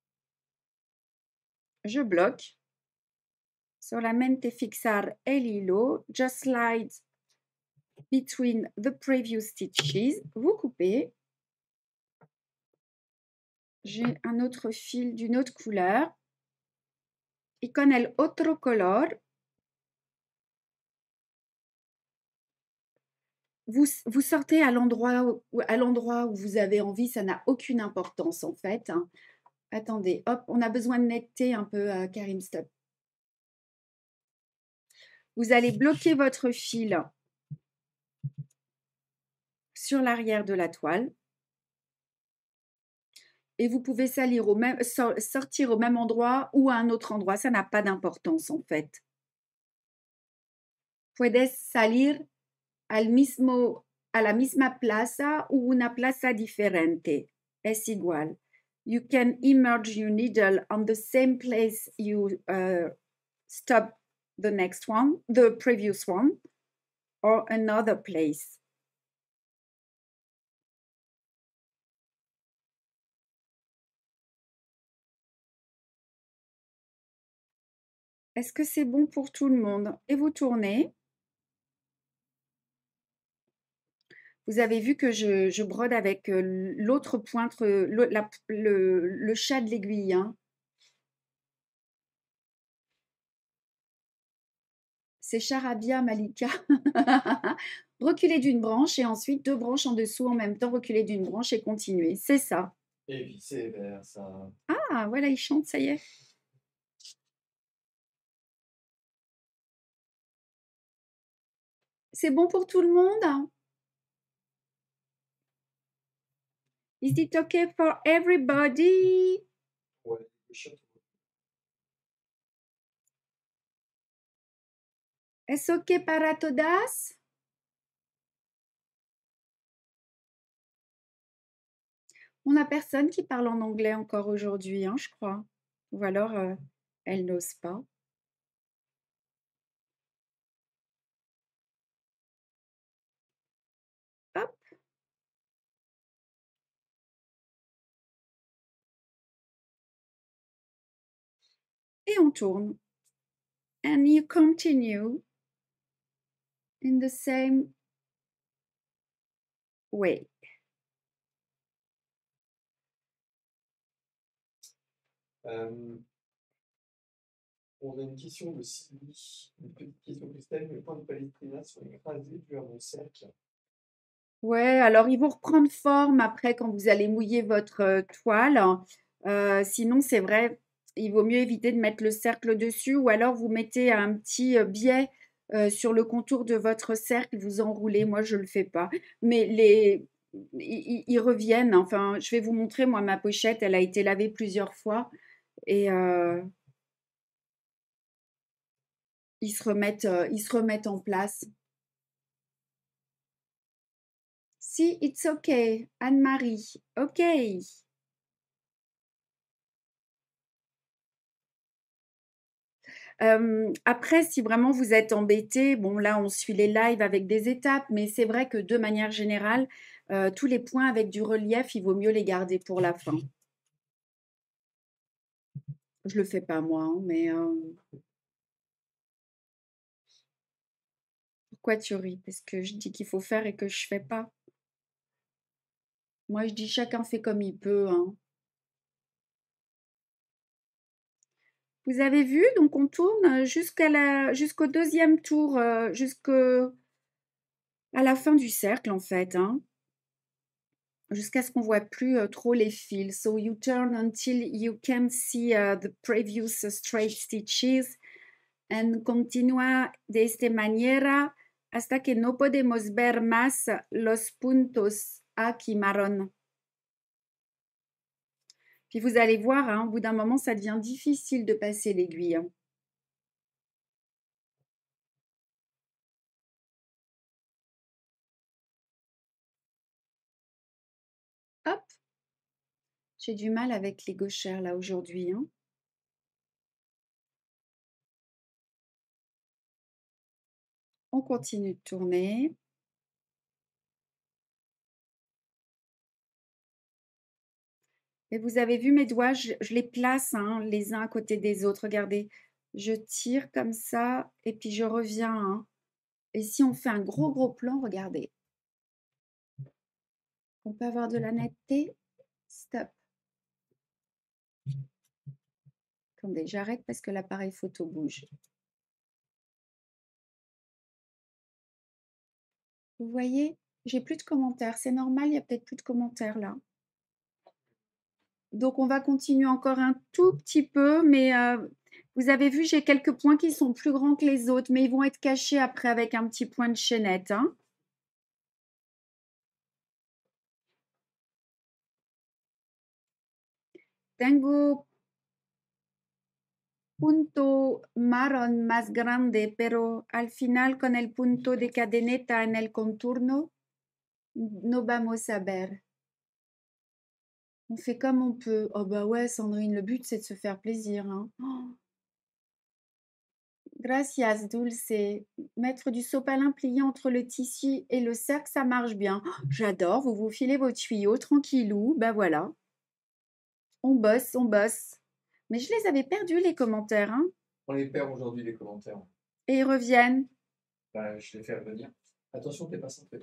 Je bloque. Solamente fixar el hilo. Just slide between the previous stitches. Vous coupez. J'ai un autre fil d'une autre couleur. Y con el otro color, vous sortez à l'endroit où vous avez envie. Ça n'a aucune importance en fait. Hein. Attendez, hop, on a besoin de netteté un peu, Karim, stop. Vous allez bloquer votre fil sur l'arrière de la toile. Et vous pouvez sortir au même endroit ou à un autre endroit. Ça n'a pas d'importance en fait. Puedes salir a la misma plaza o una plaza diferente. Es igual. You can immerse your needle on the same place you stop the next one, the previous one, or another place. Est-ce que c'est bon pour tout le monde? Et vous tournez. Vous avez vu que je brode avec l'autre pointe, le chat de l'aiguille. Hein. C'est Charabia, Malika. Reculer d'une branche et ensuite 2 branches en dessous en même temps, reculer d'une branche et continuer. C'est ça. Et vice-versa. Ah, voilà, il chante, ça y est. C'est bon pour tout le monde? Is it okay for everybody? Ouais, les chats. ¿Es okay para todas? On n'a personne qui parle en anglais encore aujourd'hui, hein, je crois. Ou alors, elle n'ose pas. Hop, et on tourne. And you continue in the same way. On a une question de Sylvie, une petite question Christelle. Mes points de Palestrina sont écrasés dû à mon cercle. Ouais, alors ils vont reprendre forme après quand vous allez mouiller votre toile. Sinon, c'est vrai, il vaut mieux éviter de mettre le cercle dessus ou alors vous mettez un petit biais sur le contour de votre cercle, vous enroulez. Moi, je le fais pas. Mais ils reviennent. Enfin, je vais vous montrer, moi, ma pochette, elle a été lavée plusieurs fois et ils se remettent en place. Si, it's okay, Anne-Marie. Ok. Après, si vraiment vous êtes embêté, bon là on suit les lives avec des étapes, mais c'est vrai que de manière générale, tous les points avec du relief, il vaut mieux les garder pour la fin. Je le fais pas moi, hein, mais pourquoi tu ris? Parce que je dis qu'il faut faire et que je fais pas. Moi je dis chacun fait comme il peut, hein. Vous avez vu, donc on tourne jusqu'au deuxième tour, jusqu'à la fin du cercle en fait, hein. Jusqu'à ce qu'on voit plus trop les fils. So you turn until you can see the previous straight stitches and continúa de esta manera hasta que no podemos ver más los puntos aquí marrón. Puis vous allez voir, hein, au bout d'un moment, ça devient difficile de passer l'aiguille, hein. Hop, j'ai du mal avec les gauchères là aujourd'hui, hein. On continue de tourner. Et vous avez vu mes doigts, je les place hein, les uns à côté des autres. Regardez, je tire comme ça et puis je reviens, hein. Et si on fait un gros plan, regardez. On peut avoir de la netteté. Stop. Attendez, j'arrête parce que l'appareil photo bouge. Vous voyez, j'ai plus de commentaires. C'est normal, il y a peut-être plus de commentaires là. Donc, on va continuer encore un tout petit peu, mais vous avez vu, j'ai quelques points qui sont plus grands que les autres, mais ils vont être cachés après avec un petit point de chaînette, hein. Tengo punto marrón más grande, pero al final con el punto de cadeneta en el contorno, no vamos a ver. On fait comme on peut. Oh bah ouais, Sandrine, le but c'est de se faire plaisir, hein. Oh, gracias, Dulce. Mettre du sopalin plié entre le tissu et le cercle, ça marche bien. Oh, j'adore, vous vous filez vos tuyaux, tranquillou, bah voilà. On bosse, on bosse. Mais je les avais perdus les commentaires, hein. On les perd aujourd'hui, les commentaires. Et ils reviennent. Bah, je les fais revenir. Attention, t'es pas centré.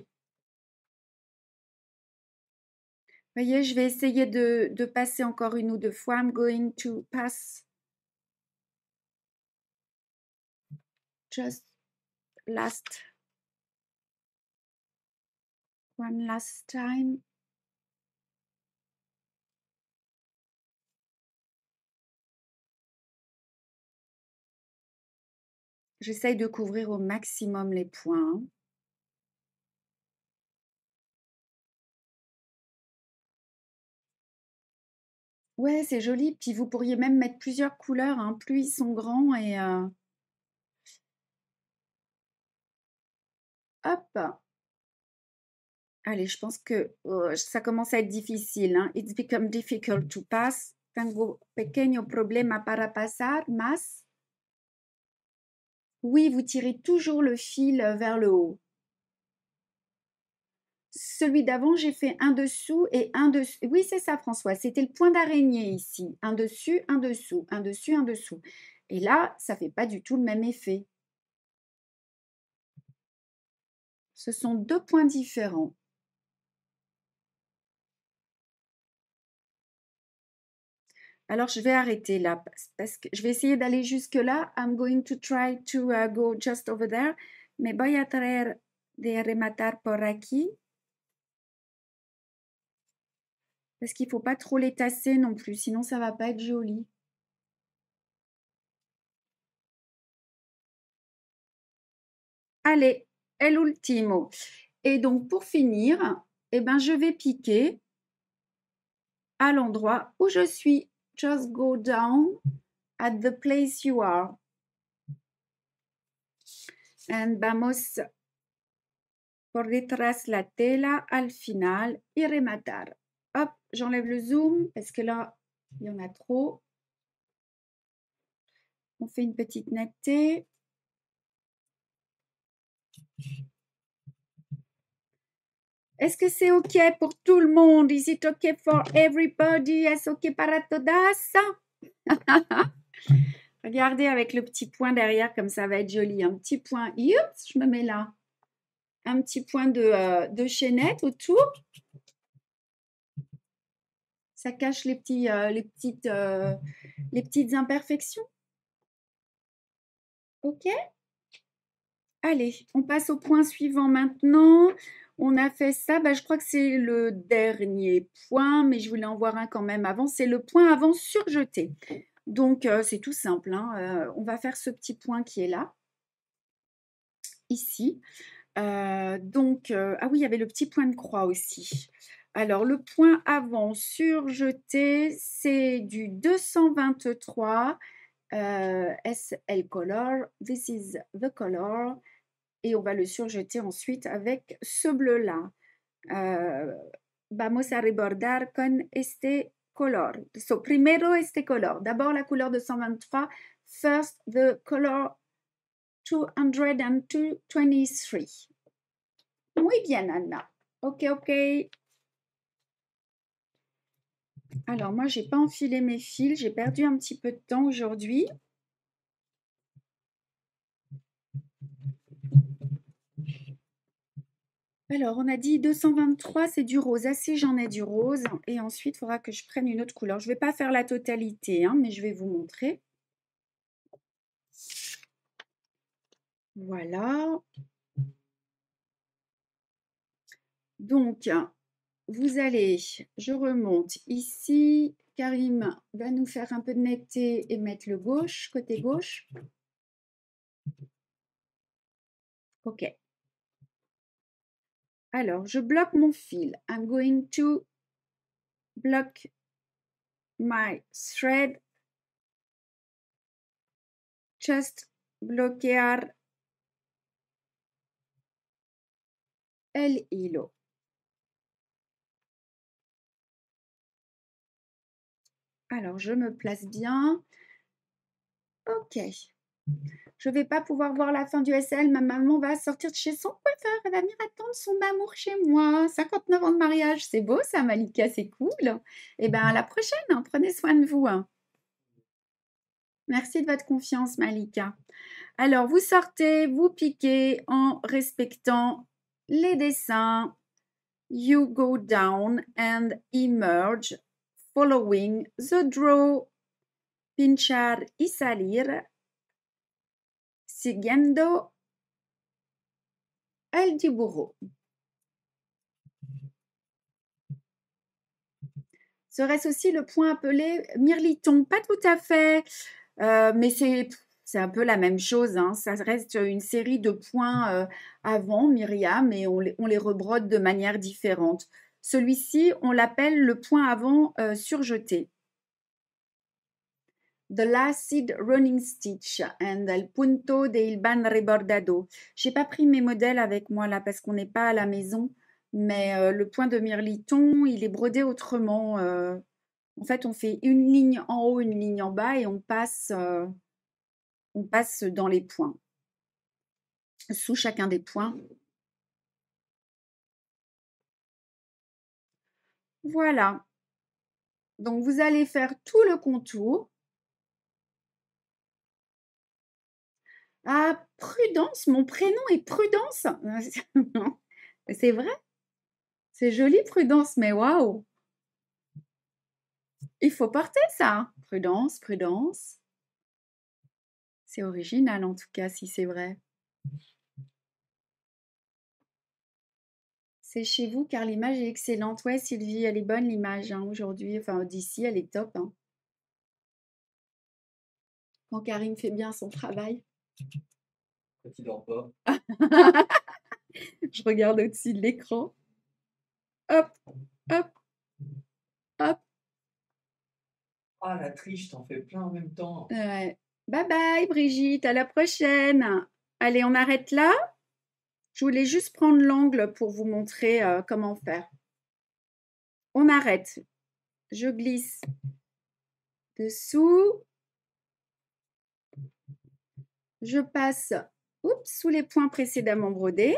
Voyez, je vais essayer de passer encore une ou deux fois. I'm going to pass just last time. J'essaye de couvrir au maximum les points. Ouais, c'est joli. Puis vous pourriez même mettre plusieurs couleurs, hein. Plus ils sont grands et hop. Allez, je pense que ça commence à être difficile, hein. It's become difficult to pass. Tengo pequeño problema para pasar más. Oui, vous tirez toujours le fil vers le haut. Celui d'avant, j'ai fait un dessous et un dessus. Oui, c'est ça, François. C'était le point d'araignée ici. Un dessus, un dessous, un dessus, un dessous. Et là, ça ne fait pas du tout le même effet. Ce sont deux points différents. Alors, je vais arrêter là parce que je vais essayer d'aller jusque là. I'm going to try to go just over there. Mais voy a traer de rematar por aquí. Parce qu'il ne faut pas trop les tasser non plus, sinon ça ne va pas être joli. Allez, el ultimo. Et donc, pour finir, eh ben, je vais piquer à l'endroit où je suis. Just go down at the place you are. And vamos por detrás la tela al final y rematar. Hop, j'enlève le zoom parce que là, il y en a trop. On fait une petite netteté. Est-ce que c'est OK pour tout le monde? Is it OK for everybody? Est-ce OK para todas? Regardez avec le petit point derrière, comme ça va être joli. Un petit point, youps, je me mets là. Un petit point de chaînette autour. Ça cache les petites imperfections. OK? Allez, on passe au point suivant maintenant. On a fait ça, je crois que c'est le dernier point, mais je voulais en voir un quand même avant. C'est le point avant surjeté. Donc, c'est tout simple, hein. On va faire ce petit point qui est là, ici. Ah oui, il y avait le petit point de croix aussi. Alors, le point avant surjeté, c'est du 223 SL Color. This is the color. Et on va le surjeter ensuite avec ce bleu-là. Vamos a rebordar con este color. So, primero este color. D'abord la couleur 223. First the color 223. Muy bien, Anna. OK, OK. Alors, moi, j'ai pas enfilé mes fils. J'ai perdu un petit peu de temps aujourd'hui. Alors, on a dit 223, c'est du rose. Ah si, j'en ai du rose. Et ensuite, il faudra que je prenne une autre couleur. Je ne vais pas faire la totalité, hein, mais je vais vous montrer. Voilà. Donc, vous allez, je remonte ici. Karim va nous faire un peu de netteté et mettre le gauche, côté gauche. OK. Alors, je bloque mon fil. I'm going to block my thread. Just bloquear el hilo. Alors, je me place bien. OK. Je ne vais pas pouvoir voir la fin du SL. Ma maman va sortir de chez son coiffeur. Elle va venir attendre son amour chez moi. 59 ans de mariage. C'est beau ça, Malika, c'est cool. Eh bien, à la prochaine. Hein. Prenez soin de vous. Hein. Merci de votre confiance, Malika. Alors, vous sortez, vous piquez en respectant les dessins. You go down and emerge following the draw. Pinchar y salir. Siguiendo El Diburro. Serait-ce aussi le point appelé mirliton? Pas tout à fait, mais c'est un peu la même chose, hein. Ça reste une série de points avant Myriam et on les rebrode de manière différente. Celui-ci, on l'appelle le point avant surjeté. The Laced Running Stitch and el punto de hilvan rebordado. J'ai pas pris mes modèles avec moi là parce qu'on n'est pas à la maison, mais le point de mirliton, il est brodé autrement. En fait, on fait une ligne en haut, une ligne en bas et on passe dans les points, sous chacun des points. Voilà. Donc, vous allez faire tout le contour. Ah, Prudence, mon prénom est Prudence. C'est vrai, c'est joli Prudence, mais waouh, il faut porter ça. Prudence, Prudence. C'est original en tout cas, si c'est vrai. C'est chez vous car l'image est excellente. Ouais, Sylvie, elle est bonne l'image hein, aujourd'hui. Enfin, d'ici, elle est top. Hein. Quand Karine fait bien son travail. Quand il dort pas. Je regarde au-dessus de l'écran. Hop, hop, hop. Ah, la triche, t'en fais plein en même temps. Ouais. Bye bye Brigitte, à la prochaine. Allez, on arrête là. Je voulais juste prendre l'angle pour vous montrer comment faire. On arrête. Je glisse dessous. Je passe sous les points précédemment brodés.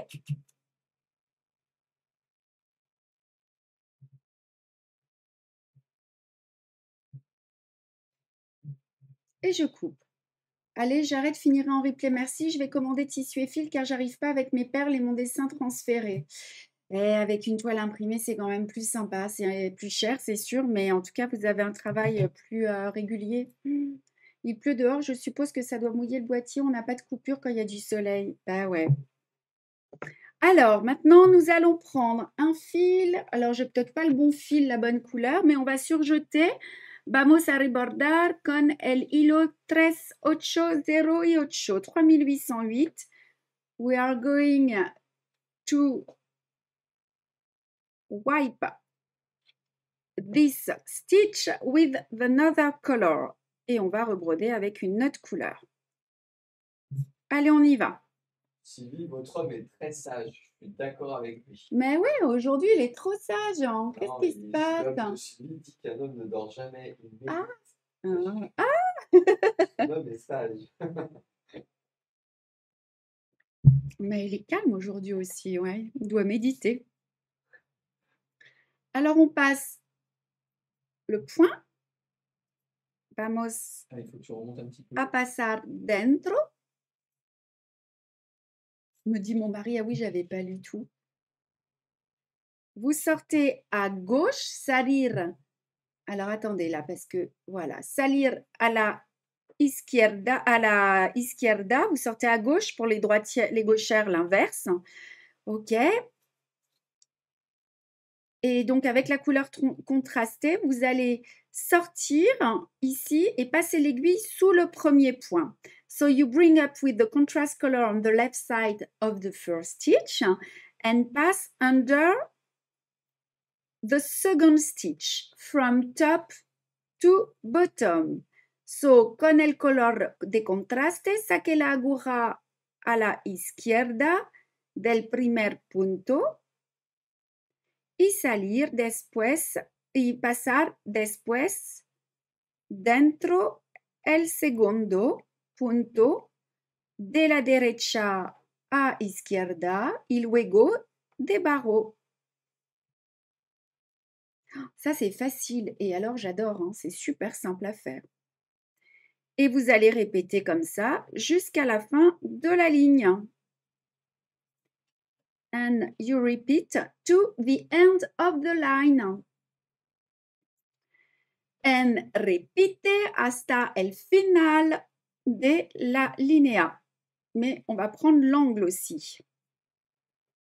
Et je coupe. Allez, j'arrête, finirai en replay. Merci. Je vais commander tissu et fil car j'arrive pas avec mes perles et mon dessin transféré. Et avec une toile imprimée, c'est quand même plus sympa. C'est plus cher, c'est sûr, mais en tout cas, vous avez un travail plus régulier. Il pleut dehors, je suppose que ça doit mouiller le boîtier. On n'a pas de coupure quand il y a du soleil. Bah ouais. Alors, maintenant, nous allons prendre un fil. Alors, je n'ai peut-être pas le bon fil, la bonne couleur, mais on va surjeter. Vamos a rebordar con el hilo 3808. 3808. We are going to wipe this stitch with another color. Et on va rebroder avec une autre couleur. Allez, on y va. Sylvie, votre homme est très sage. Je suis d'accord avec lui. Mais oui, aujourd'hui, il est trop sage. Hein. Qu'est-ce qui se passe? L'homme de Sylvie dit qu'un homme ne dort jamais. Ah. L'homme est sage. Mais il est calme aujourd'hui aussi, ouais. Il doit méditer. Alors, on passe le point. Vamos il faut que tu remontes un petit peu. a pasar dentro. Me dit mon mari, ah oui, j'avais pas lu tout. Vous sortez à gauche, salir. Alors, attendez là, parce que, voilà, salir à la izquierda, vous sortez à gauche pour les droitiers, les gauchères, l'inverse. OK. Et donc, avec la couleur contrastée, vous allez sortir ici et passer l'aiguille sous le premier point. So, you bring up with the contrast color on the left side of the first stitch and pass under the second stitch from top to bottom. So, con el color de contraste, saque la aguja a la izquierda del primer punto y salir después y pasar después dentro el segundo punto de la derecha a izquierda y luego de barreau. Ça, c'est facile et alors j'adore, hein, c'est super simple à faire. Et vous allez répéter comme ça jusqu'à la fin de la ligne. And you repeat to the end of the line. And repite hasta el final de la línea. Mais on va prendre l'angle aussi.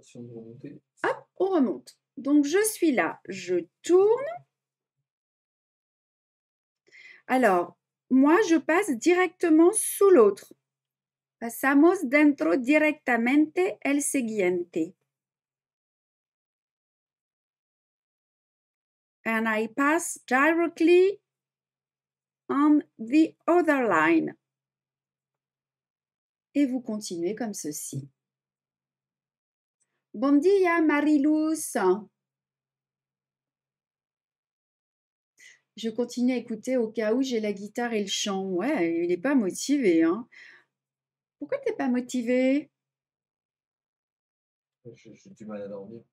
si on veut remonter. Hop, on remonte. Donc, je suis là, je tourne. Alors, moi, je passe directement sous l'autre. Pasamos dentro directamente el siguiente. And I pass directly on the other line. Et vous continuez comme ceci. Bon dia, Mariluz. Je continue à écouter au cas où j'ai la guitare et le chant. Ouais, il n'est pas motivé, hein. Pourquoi tu n'es pas motivé? J'ai du mal à dormir.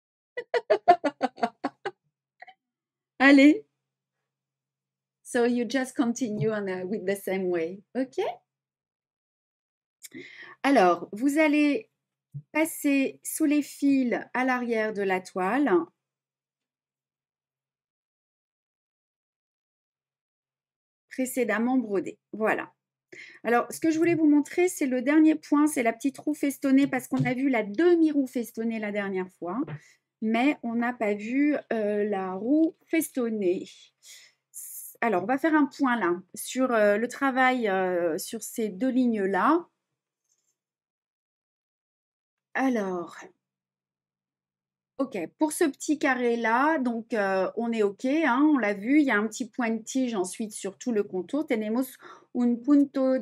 Allez. So you just continue with the same way. OK? Alors, vous allez passer sous les fils à l'arrière de la toile. Précédemment brodé. Voilà. Alors, ce que je voulais vous montrer, c'est le dernier point, c'est la petite roue festonnée parce qu'on a vu la demi-roue festonnée la dernière fois, mais on n'a pas vu la roue festonnée. Alors, on va faire un point là sur le travail sur ces deux lignes-là. Alors, ok, pour ce petit carré-là, donc on est ok, hein, on l'a vu, il y a un petit point de tige ensuite sur tout le contour. Tenemos un punto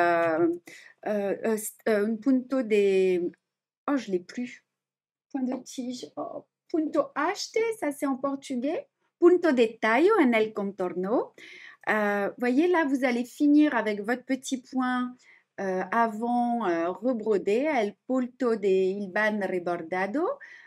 de, oh, je l'ai plus, point de tige, oh, punto haste, ça c'est en portugais, punto de tallo en el contorno. Voyez là, vous allez finir avec votre petit point avant rebrodé, el punto de hilvan rebordado.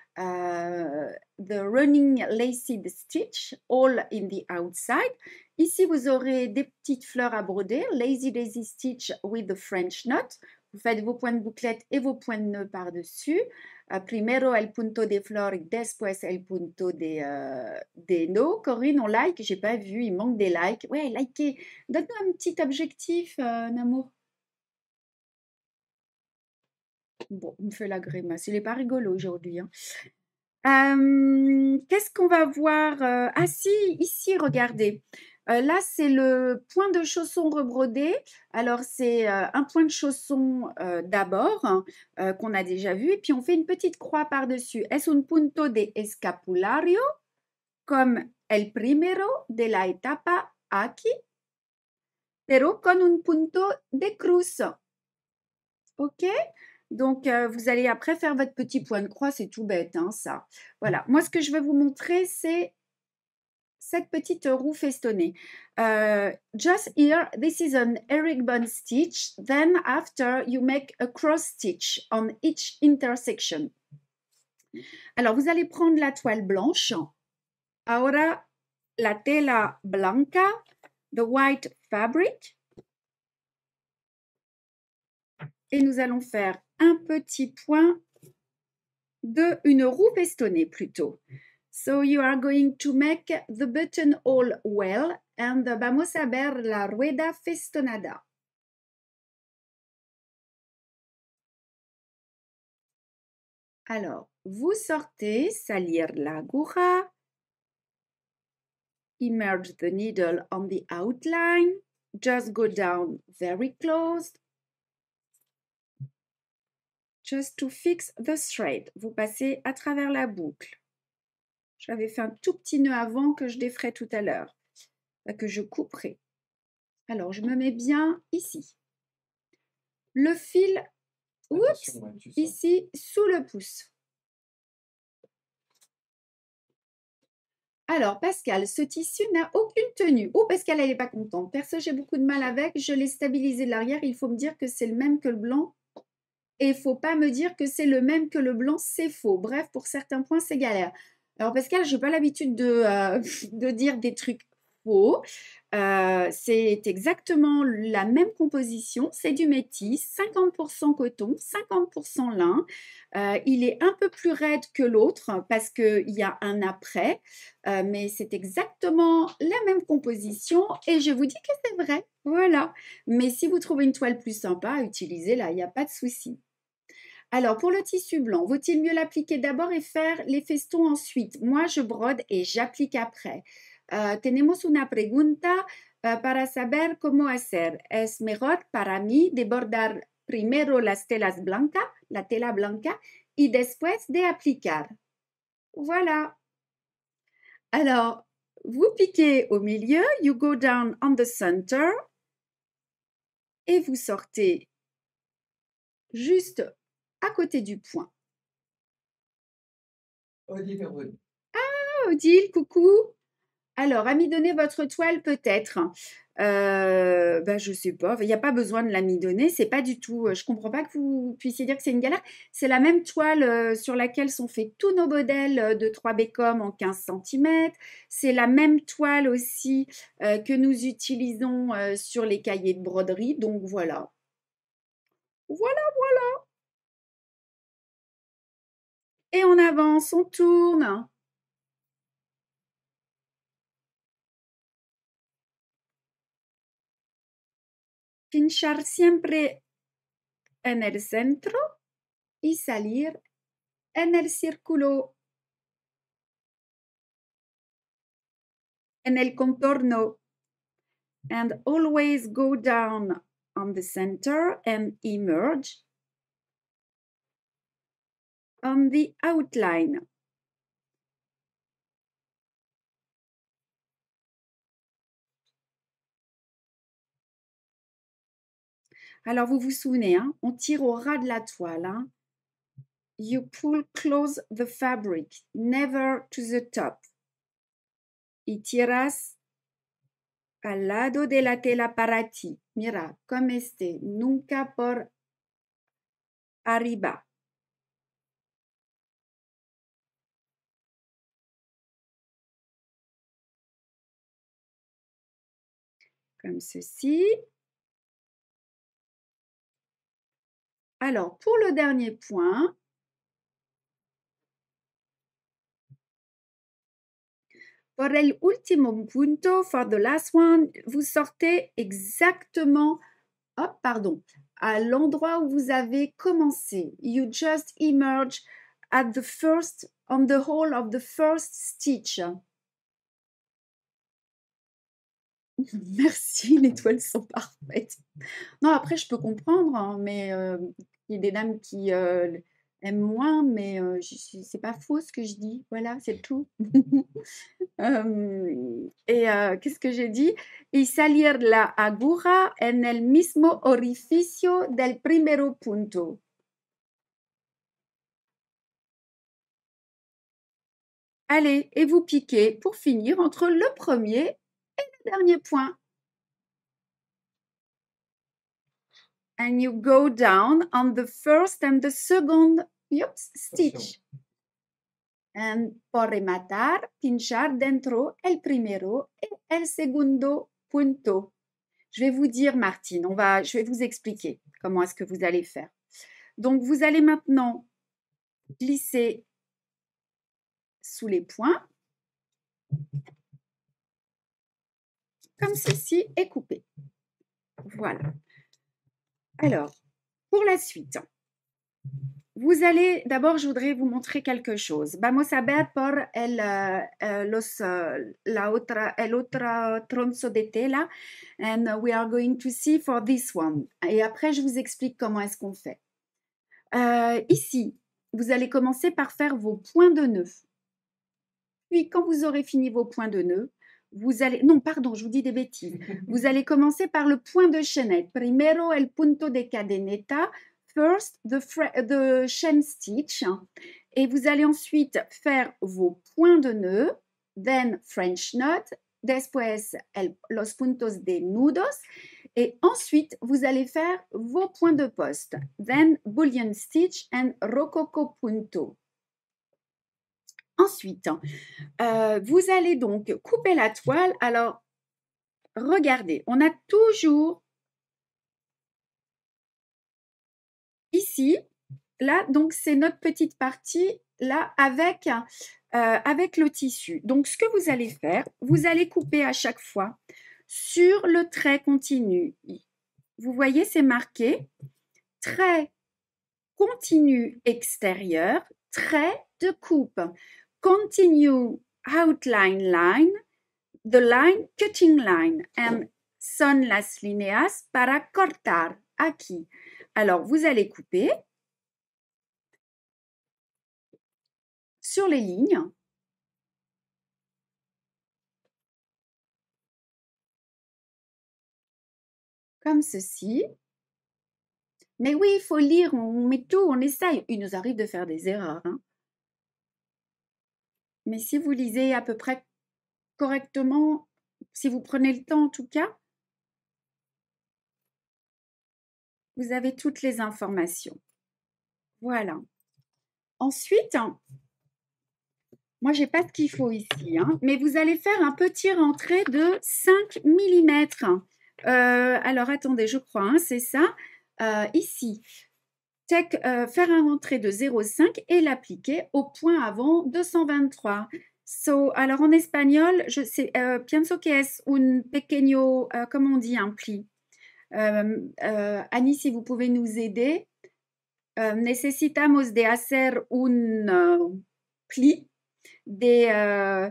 The running laced stitch all in the outside. Ici, vous aurez des petites fleurs à broder, lazy daisy stitch with the French knot. Vous faites vos points de bouclette et vos points de nœud par-dessus. Primero el punto de flor y después el punto de nœud. Corinne, on like, j'ai pas vu, il manque des likes. Ouais, likez. Donne-nous un petit objectif, Namour. Bon, il me fait la grimace. Il n'est pas rigolo aujourd'hui. Hein. Qu'est-ce qu'on va voir? Ah si, ici, regardez. Là, c'est le point de chausson rebrodé. Alors, c'est un point de chausson d'abord, hein, qu'on a déjà vu. Et puis, on fait une petite croix par-dessus. Es un punto de escapulario, comme el primero de la etapa aquí, pero con un punto de cruz. OK? Donc, vous allez après faire votre petit point de croix, c'est tout bête, hein, ça. Voilà. Moi, ce que je vais vous montrer, c'est cette petite roue festonnée. Just here, this is an herringbone stitch. Then, after, you make a cross stitch on each intersection. Alors, vous allez prendre la toile blanche. Ahora, la tela blanca, the white fabric. Et nous allons faire un petit point une roue festonnée plutôt. So you are going to make the buttonhole well and vamos a ver la rueda festonada. Alors, vous sortez, salir la aguja, immerge the needle on the outline, just go down very close, just to fix the thread. Vous passez à travers la boucle. J'avais fait un tout petit nœud avant que je déferai tout à l'heure, que je couperai. Alors, je me mets bien ici. Le fil, oups, ici, sous le pouce. Alors, Pascal, ce tissu n'a aucune tenue. Oh, Pascal, elle n'est pas contente. Perso, j'ai beaucoup de mal avec. Je l'ai stabilisé de l'arrière. Il faut me dire que c'est le même que le blanc. Et il ne faut pas me dire que c'est le même que le blanc. C'est faux. Bref, pour certains points, c'est galère. Alors, Pascal, je n'ai pas l'habitude de dire des trucs faux. C'est exactement la même composition. C'est du métis, 50% coton, 50% lin. Il est un peu plus raide que l'autre parce qu'il y a un après. Mais c'est exactement la même composition. Et je vous dis que c'est vrai. Voilà. Mais si vous trouvez une toile plus sympa, utilisez-la. Il n'y a pas de souci. Alors, pour le tissu blanc, vaut-il mieux l'appliquer d'abord et faire les festons ensuite? Moi, je brode et j'applique après. Tenemos una pregunta para saber cómo hacer. Es mejor para mí de bordar primero las telas blancas, la tela blanca, y después de aplicar. Voilà. Alors, vous piquez au milieu, you go down on the center, et vous sortez juste à côté du point. Olive est revenu. Ah, Odile, coucou. Alors, amidonner votre toile peut-être. Je sais pas, il n'y a pas besoin de l'amidonner, c'est pas du tout. Je comprends pas que vous puissiez dire que c'est une galère. C'est la même toile sur laquelle sont faits tous nos modèles de 3 Becom en 15 cm. C'est la même toile aussi que nous utilisons sur les cahiers de broderie. Donc voilà. Voilà. Et on avance, on tourne. Pinchar siempre en el centro y salir en el círculo, en el contorno, and always go down on the center and emerge on the outline. Alors, vous vous souvenez, hein, on tire au ras de la toile. Hein. You pull close the fabric, never to the top. Y tiras al lado de la tela para ti. Mira, comme este, nunca por arriba. Comme ceci. Alors, pour le dernier point, pour el último punto, for the last one, vous sortez exactement, à l'endroit où vous avez commencé. You just emerge at the first, on the hole of the first stitch. Merci, les toiles sont parfaites. Non, après, je peux comprendre, hein, mais il y a des dames qui aiment moins, mais c'est pas faux ce que je dis. Voilà, c'est tout. Qu'est-ce que j'ai dit? Y salir la aguja en el mismo orificio del primero punto. Allez, et vous piquez pour finir entre le premier et le dernier point. And you go down on the first and the second stitch. And por rematar, pinchar dentro el primero et el segundo punto. Je vais vous dire, Martine, je vais vous expliquer comment est-ce que vous allez faire. Donc, vous allez maintenant glisser sous les points, comme ceci, et couper. Voilà. Alors, pour la suite, vous allez, d'abord, je voudrais vous montrer quelque chose. Vamos a ver por el otro tronzo de tela, and we are going to see for this one. Et après, je vous explique comment est-ce qu'on fait. Ici, vous allez commencer par faire vos points de nœud. Puis, quand vous aurez fini vos points de nœud, vous allez... Non, pardon, je vous dis des bêtises. Vous allez commencer par le point de chaînette. Primero el punto de cadeneta. First, the chain stitch. Et vous allez ensuite faire vos points de nœud. Then French knot. Después los puntos de nudos. Et ensuite, vous allez faire vos points de poste. Then bullion stitch and rococo punto. Ensuite, vous allez donc couper la toile. Alors, regardez, on a toujours ici, là, donc c'est notre petite partie là avec le tissu. Donc, ce que vous allez faire, vous allez couper à chaque fois sur le trait continu. Vous voyez, c'est marqué trait continu extérieur, trait de coupe. Continue outline line, the line cutting line, and son las líneas para cortar. Aquí. Alors, vous allez couper sur les lignes. Comme ceci. Mais oui, il faut lire, on met tout, on essaye. Il nous arrive de faire des erreurs. Hein. Mais si vous lisez à peu près correctement, si vous prenez le temps en tout cas, vous avez toutes les informations. Voilà. Ensuite, moi, j'ai pas ce qu'il faut ici, hein, mais vous allez faire un petit rentré de 5 mm. Alors, attendez, je crois, hein, c'est ça. Ici, faire un rentré de 0,5 et l'appliquer au point avant 223. Alors, en espagnol, je sais, pienso que es un pequeño, comment on dit, un pli. Annie, si vous pouvez nous aider. Necesitamos de hacer un pli de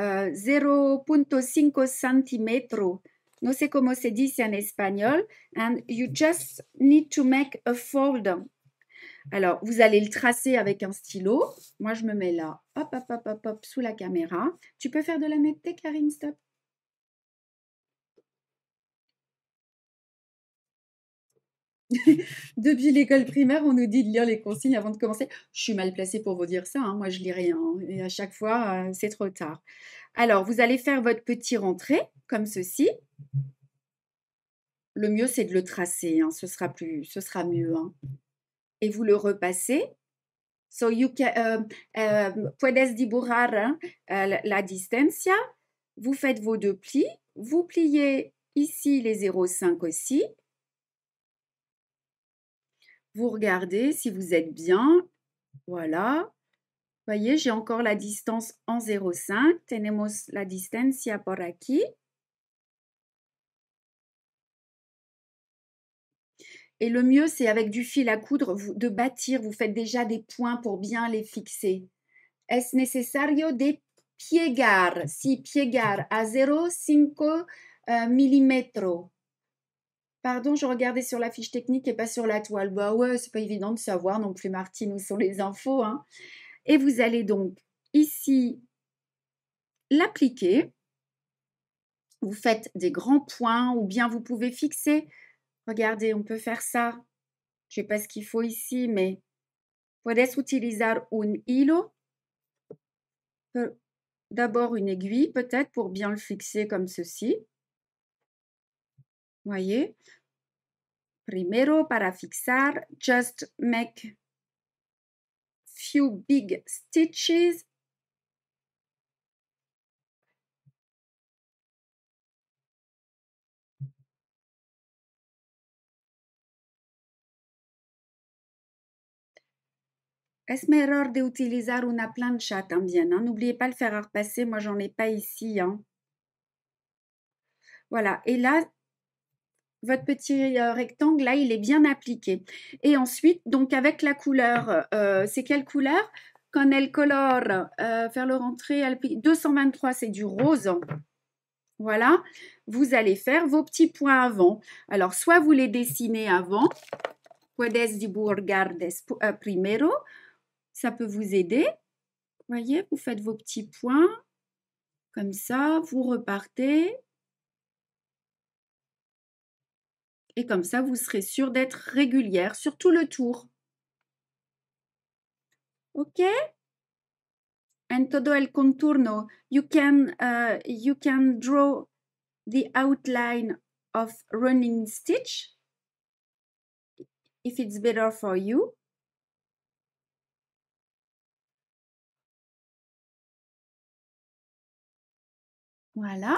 0,5 centímetros. No sé cómo se dice en espagnol. And you just need to make a fold. Alors, vous allez le tracer avec un stylo. Moi, je me mets là, hop, hop, hop, hop, hop, sous la caméra. Tu peux faire de la netteté, Karine, stop. Depuis l'école primaire, on nous dit de lire les consignes avant de commencer. Je suis mal placée pour vous dire ça. Hein. Moi, je lis rien. Et à chaque fois, c'est trop tard. Alors, vous allez faire votre petit rentré comme ceci. Le mieux, c'est de le tracer. Hein. Ce sera mieux. Hein. Et vous le repassez. So you can, puedes dibujar la distancia. Vous faites vos 2 plis. Vous pliez ici les 0,5 aussi. Vous regardez si vous êtes bien. Voilà. Voyez, j'ai encore la distance en 0,5. Tenemos la distancia por aquí. Et le mieux, c'est avec du fil à coudre de bâtir. Vous faites déjà des points pour bien les fixer. Es necesario de piegar. Si, piegar a 0,5 millimètres. Pardon, je regardais sur la fiche technique et pas sur la toile. Bah ouais, c'est pas évident de savoir non plus, Martine, où sont les infos. Hein. Et vous allez donc ici l'appliquer. Vous faites des grands points ou bien vous pouvez fixer. Regardez, on peut faire ça. Je ne sais pas ce qu'il faut ici, mais puedes utilizar un hilo. D'abord une aiguille, peut-être, pour bien le fixer comme ceci. Voyez. Primero, para fixar, just make few big stitches. Es mejor de utilizar una plancha también. Hein? N'oubliez pas de le faire repasser. Moi, j'en ai pas ici. Hein. Voilà. Et là, votre petit rectangle, là, il est bien appliqué. Et ensuite, donc avec la couleur, c'est quelle couleur? Quand elle colore, faire le rentré, 223, c'est du rose. Voilà. Vous allez faire vos petits points avant. Alors, soit vous les dessinez avant. Puedes dibujar primero. Ça peut vous aider. Voyez, vous faites vos petits points. Comme ça, vous repartez. Et comme ça, vous serez sûr d'être régulière sur tout le tour. OK? En todo el contorno, you can draw the outline of running stitch if it's better for you. Voilà.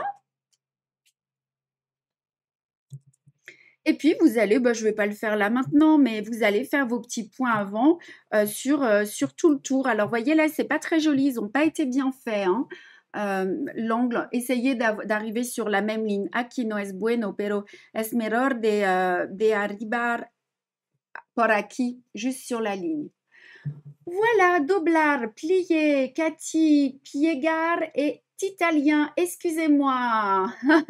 Et puis, vous allez, je ne vais pas le faire là maintenant, mais vous allez faire vos petits points avant sur tout le tour. Alors, voyez là, ce n'est pas très joli, ils n'ont pas été bien faits. Hein. L'angle, essayez d'arriver sur la même ligne. Aquí no es bueno, pero es mejor de arribar por aquí, juste sur la ligne. Voilà, doblar, plier, Cathy, pliegar est italien, excusez-moi.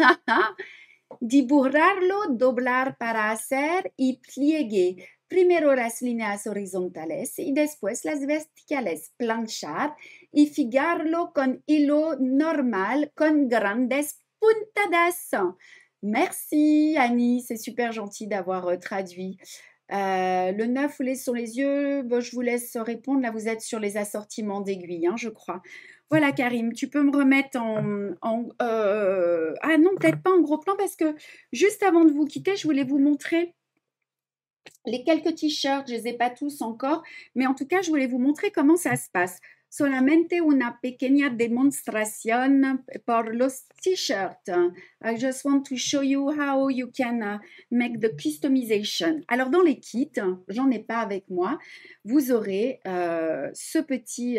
Dibujarlo, doblar para hacer y pliegue. Primero las líneas horizontales y después las verticales. Planchar y fijarlo con hilo normal con grandes puntadas. Merci Annie, c'est super gentil d'avoir traduit. Le 9, vous laissez sur les yeux. Bon, je vous laisse répondre. Là, vous êtes sur les assortiments d'aiguilles, hein, je crois. Voilà, Karim, tu peux me remettre Ah non, peut-être pas en gros plan parce que juste avant de vous quitter, je voulais vous montrer les quelques t-shirts. Je ne les ai pas tous encore, mais en tout cas, je voulais vous montrer comment ça se passe. Solamente una pequeña demostración por los t-shirts. I just want to show you how you can make the customization. Alors, dans les kits, j'en ai pas avec moi, vous aurez ce petit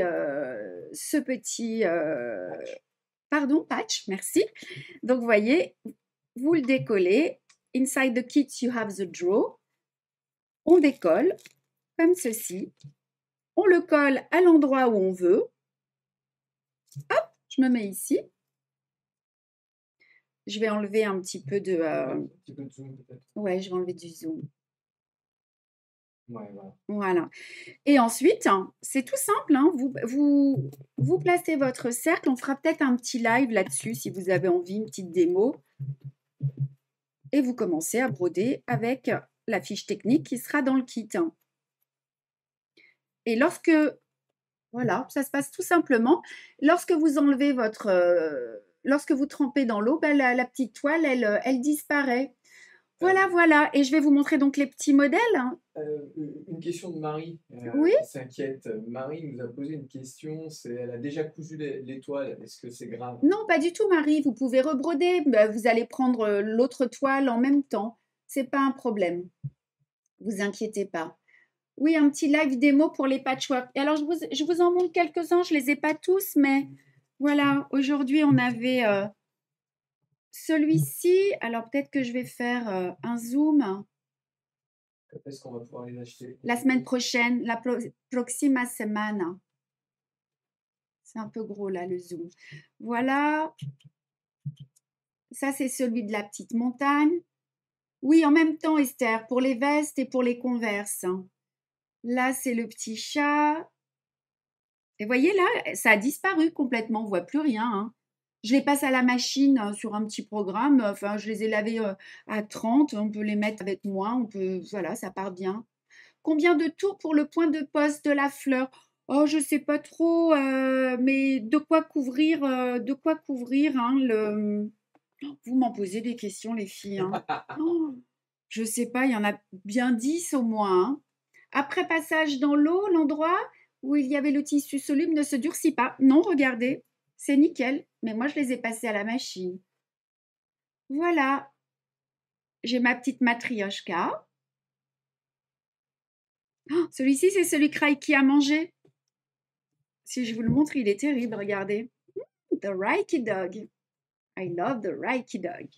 patch, merci. Donc, vous voyez, vous le décollez. Inside the kit, you have the draw. On décolle comme ceci. On le colle à l'endroit où on veut. Hop, je me mets ici. Je vais enlever un petit peu de... Un petit peu de zoom peut-être. Ouais, je vais enlever du zoom. Ouais, voilà. Voilà. Et ensuite, c'est tout simple. Hein, vous placez votre cercle. On fera peut-être un petit live là-dessus si vous avez envie, une petite démo. Et vous commencez à broder avec la fiche technique qui sera dans le kit. Et lorsque, voilà, ça se passe tout simplement, lorsque vous enlevez lorsque vous trempez dans l'eau, ben, la petite toile, elle disparaît. Voilà, voilà. Et je vais vous montrer donc les petits modèles. Une question de Marie Oui. qui s'inquiète. Marie nous a posé une question, elle a déjà cousu les toiles, est-ce que c'est grave? Non, pas du tout, Marie. Vous pouvez rebroder. Ben, vous allez prendre l'autre toile en même temps. C'est pas un problème. Vous inquiétez pas. Oui, un petit live démo pour les patchwork. Et alors, je vous en montre quelques-uns. Je ne les ai pas tous, mais voilà. Aujourd'hui, on avait celui-ci. Alors, peut-être que je vais faire un zoom. Quand est-ce qu'on va pouvoir les acheter? La semaine prochaine, la proxima semana. C'est un peu gros, là, le zoom. Voilà. Ça, c'est celui de la petite montagne. Oui, en même temps, Esther, pour les vestes et pour les converses. Là, c'est le petit chat. Et vous voyez, là, ça a disparu complètement. On ne voit plus rien. Hein. Je les passe à la machine sur un petit programme. Enfin, je les ai lavés à 30. On peut les mettre avec moins. Voilà, ça part bien. Combien de tours pour le point de poste de la fleur? Oh, je ne sais pas trop. Mais de quoi couvrir, hein, Vous m'en posez des questions, les filles. Hein. Oh, je ne sais pas, il y en a bien 10 au moins. Hein. Après passage dans l'eau, l'endroit où il y avait le tissu soluble ne se durcit pas. Non, regardez, c'est nickel. Mais moi, je les ai passés à la machine. Voilà. J'ai ma petite matrioshka. Oh, celui-ci, c'est celui qui a mangé. Si je vous le montre, il est terrible, regardez. The Reiki Dog. I love the Reiki Dog.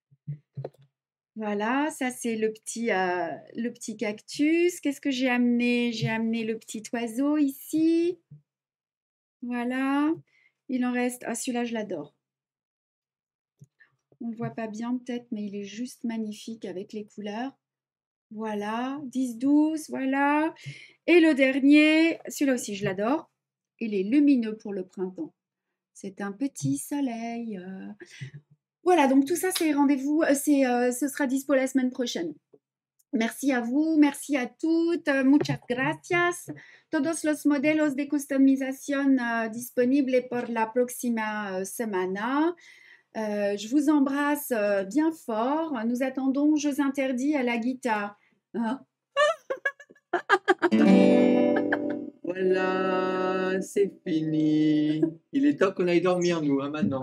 Voilà, ça c'est le petit cactus. Qu'est-ce que j'ai amené? J'ai amené le petit oiseau ici. Voilà. Il en reste... Ah, celui-là, je l'adore. On ne le voit pas bien peut-être, mais il est juste magnifique avec les couleurs. Voilà, 10-12, voilà. Et le dernier, celui-là aussi, je l'adore. Il est lumineux pour le printemps. C'est un petit soleil. Voilà, donc tout ça, c'est rendez-vous, ce sera dispo la semaine prochaine. Merci a vous, merci a toutes, muchas gracias. Todos los modelos de customización disponibles por la próxima semana. Je vous embrasse bien fort. Nous attendons Jeux interdits à la guitare. Hein? Voilà, c'est fini. Il est temps qu'on aille dormir, nous, hein, maintenant.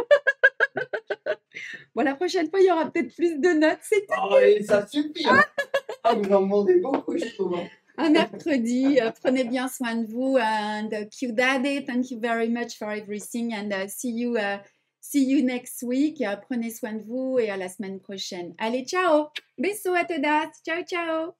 Bon, la prochaine fois, il y aura peut-être plus de notes. C'est oh, et ça suffit. Hein. Ah, vous en demandez beaucoup, je trouve. Un mercredi. Prenez bien soin de vous. And cute daddy, thank you very much for everything. And see you next week. Prenez soin de vous et à la semaine prochaine. Allez, ciao. Bisous à todas. Ciao, ciao.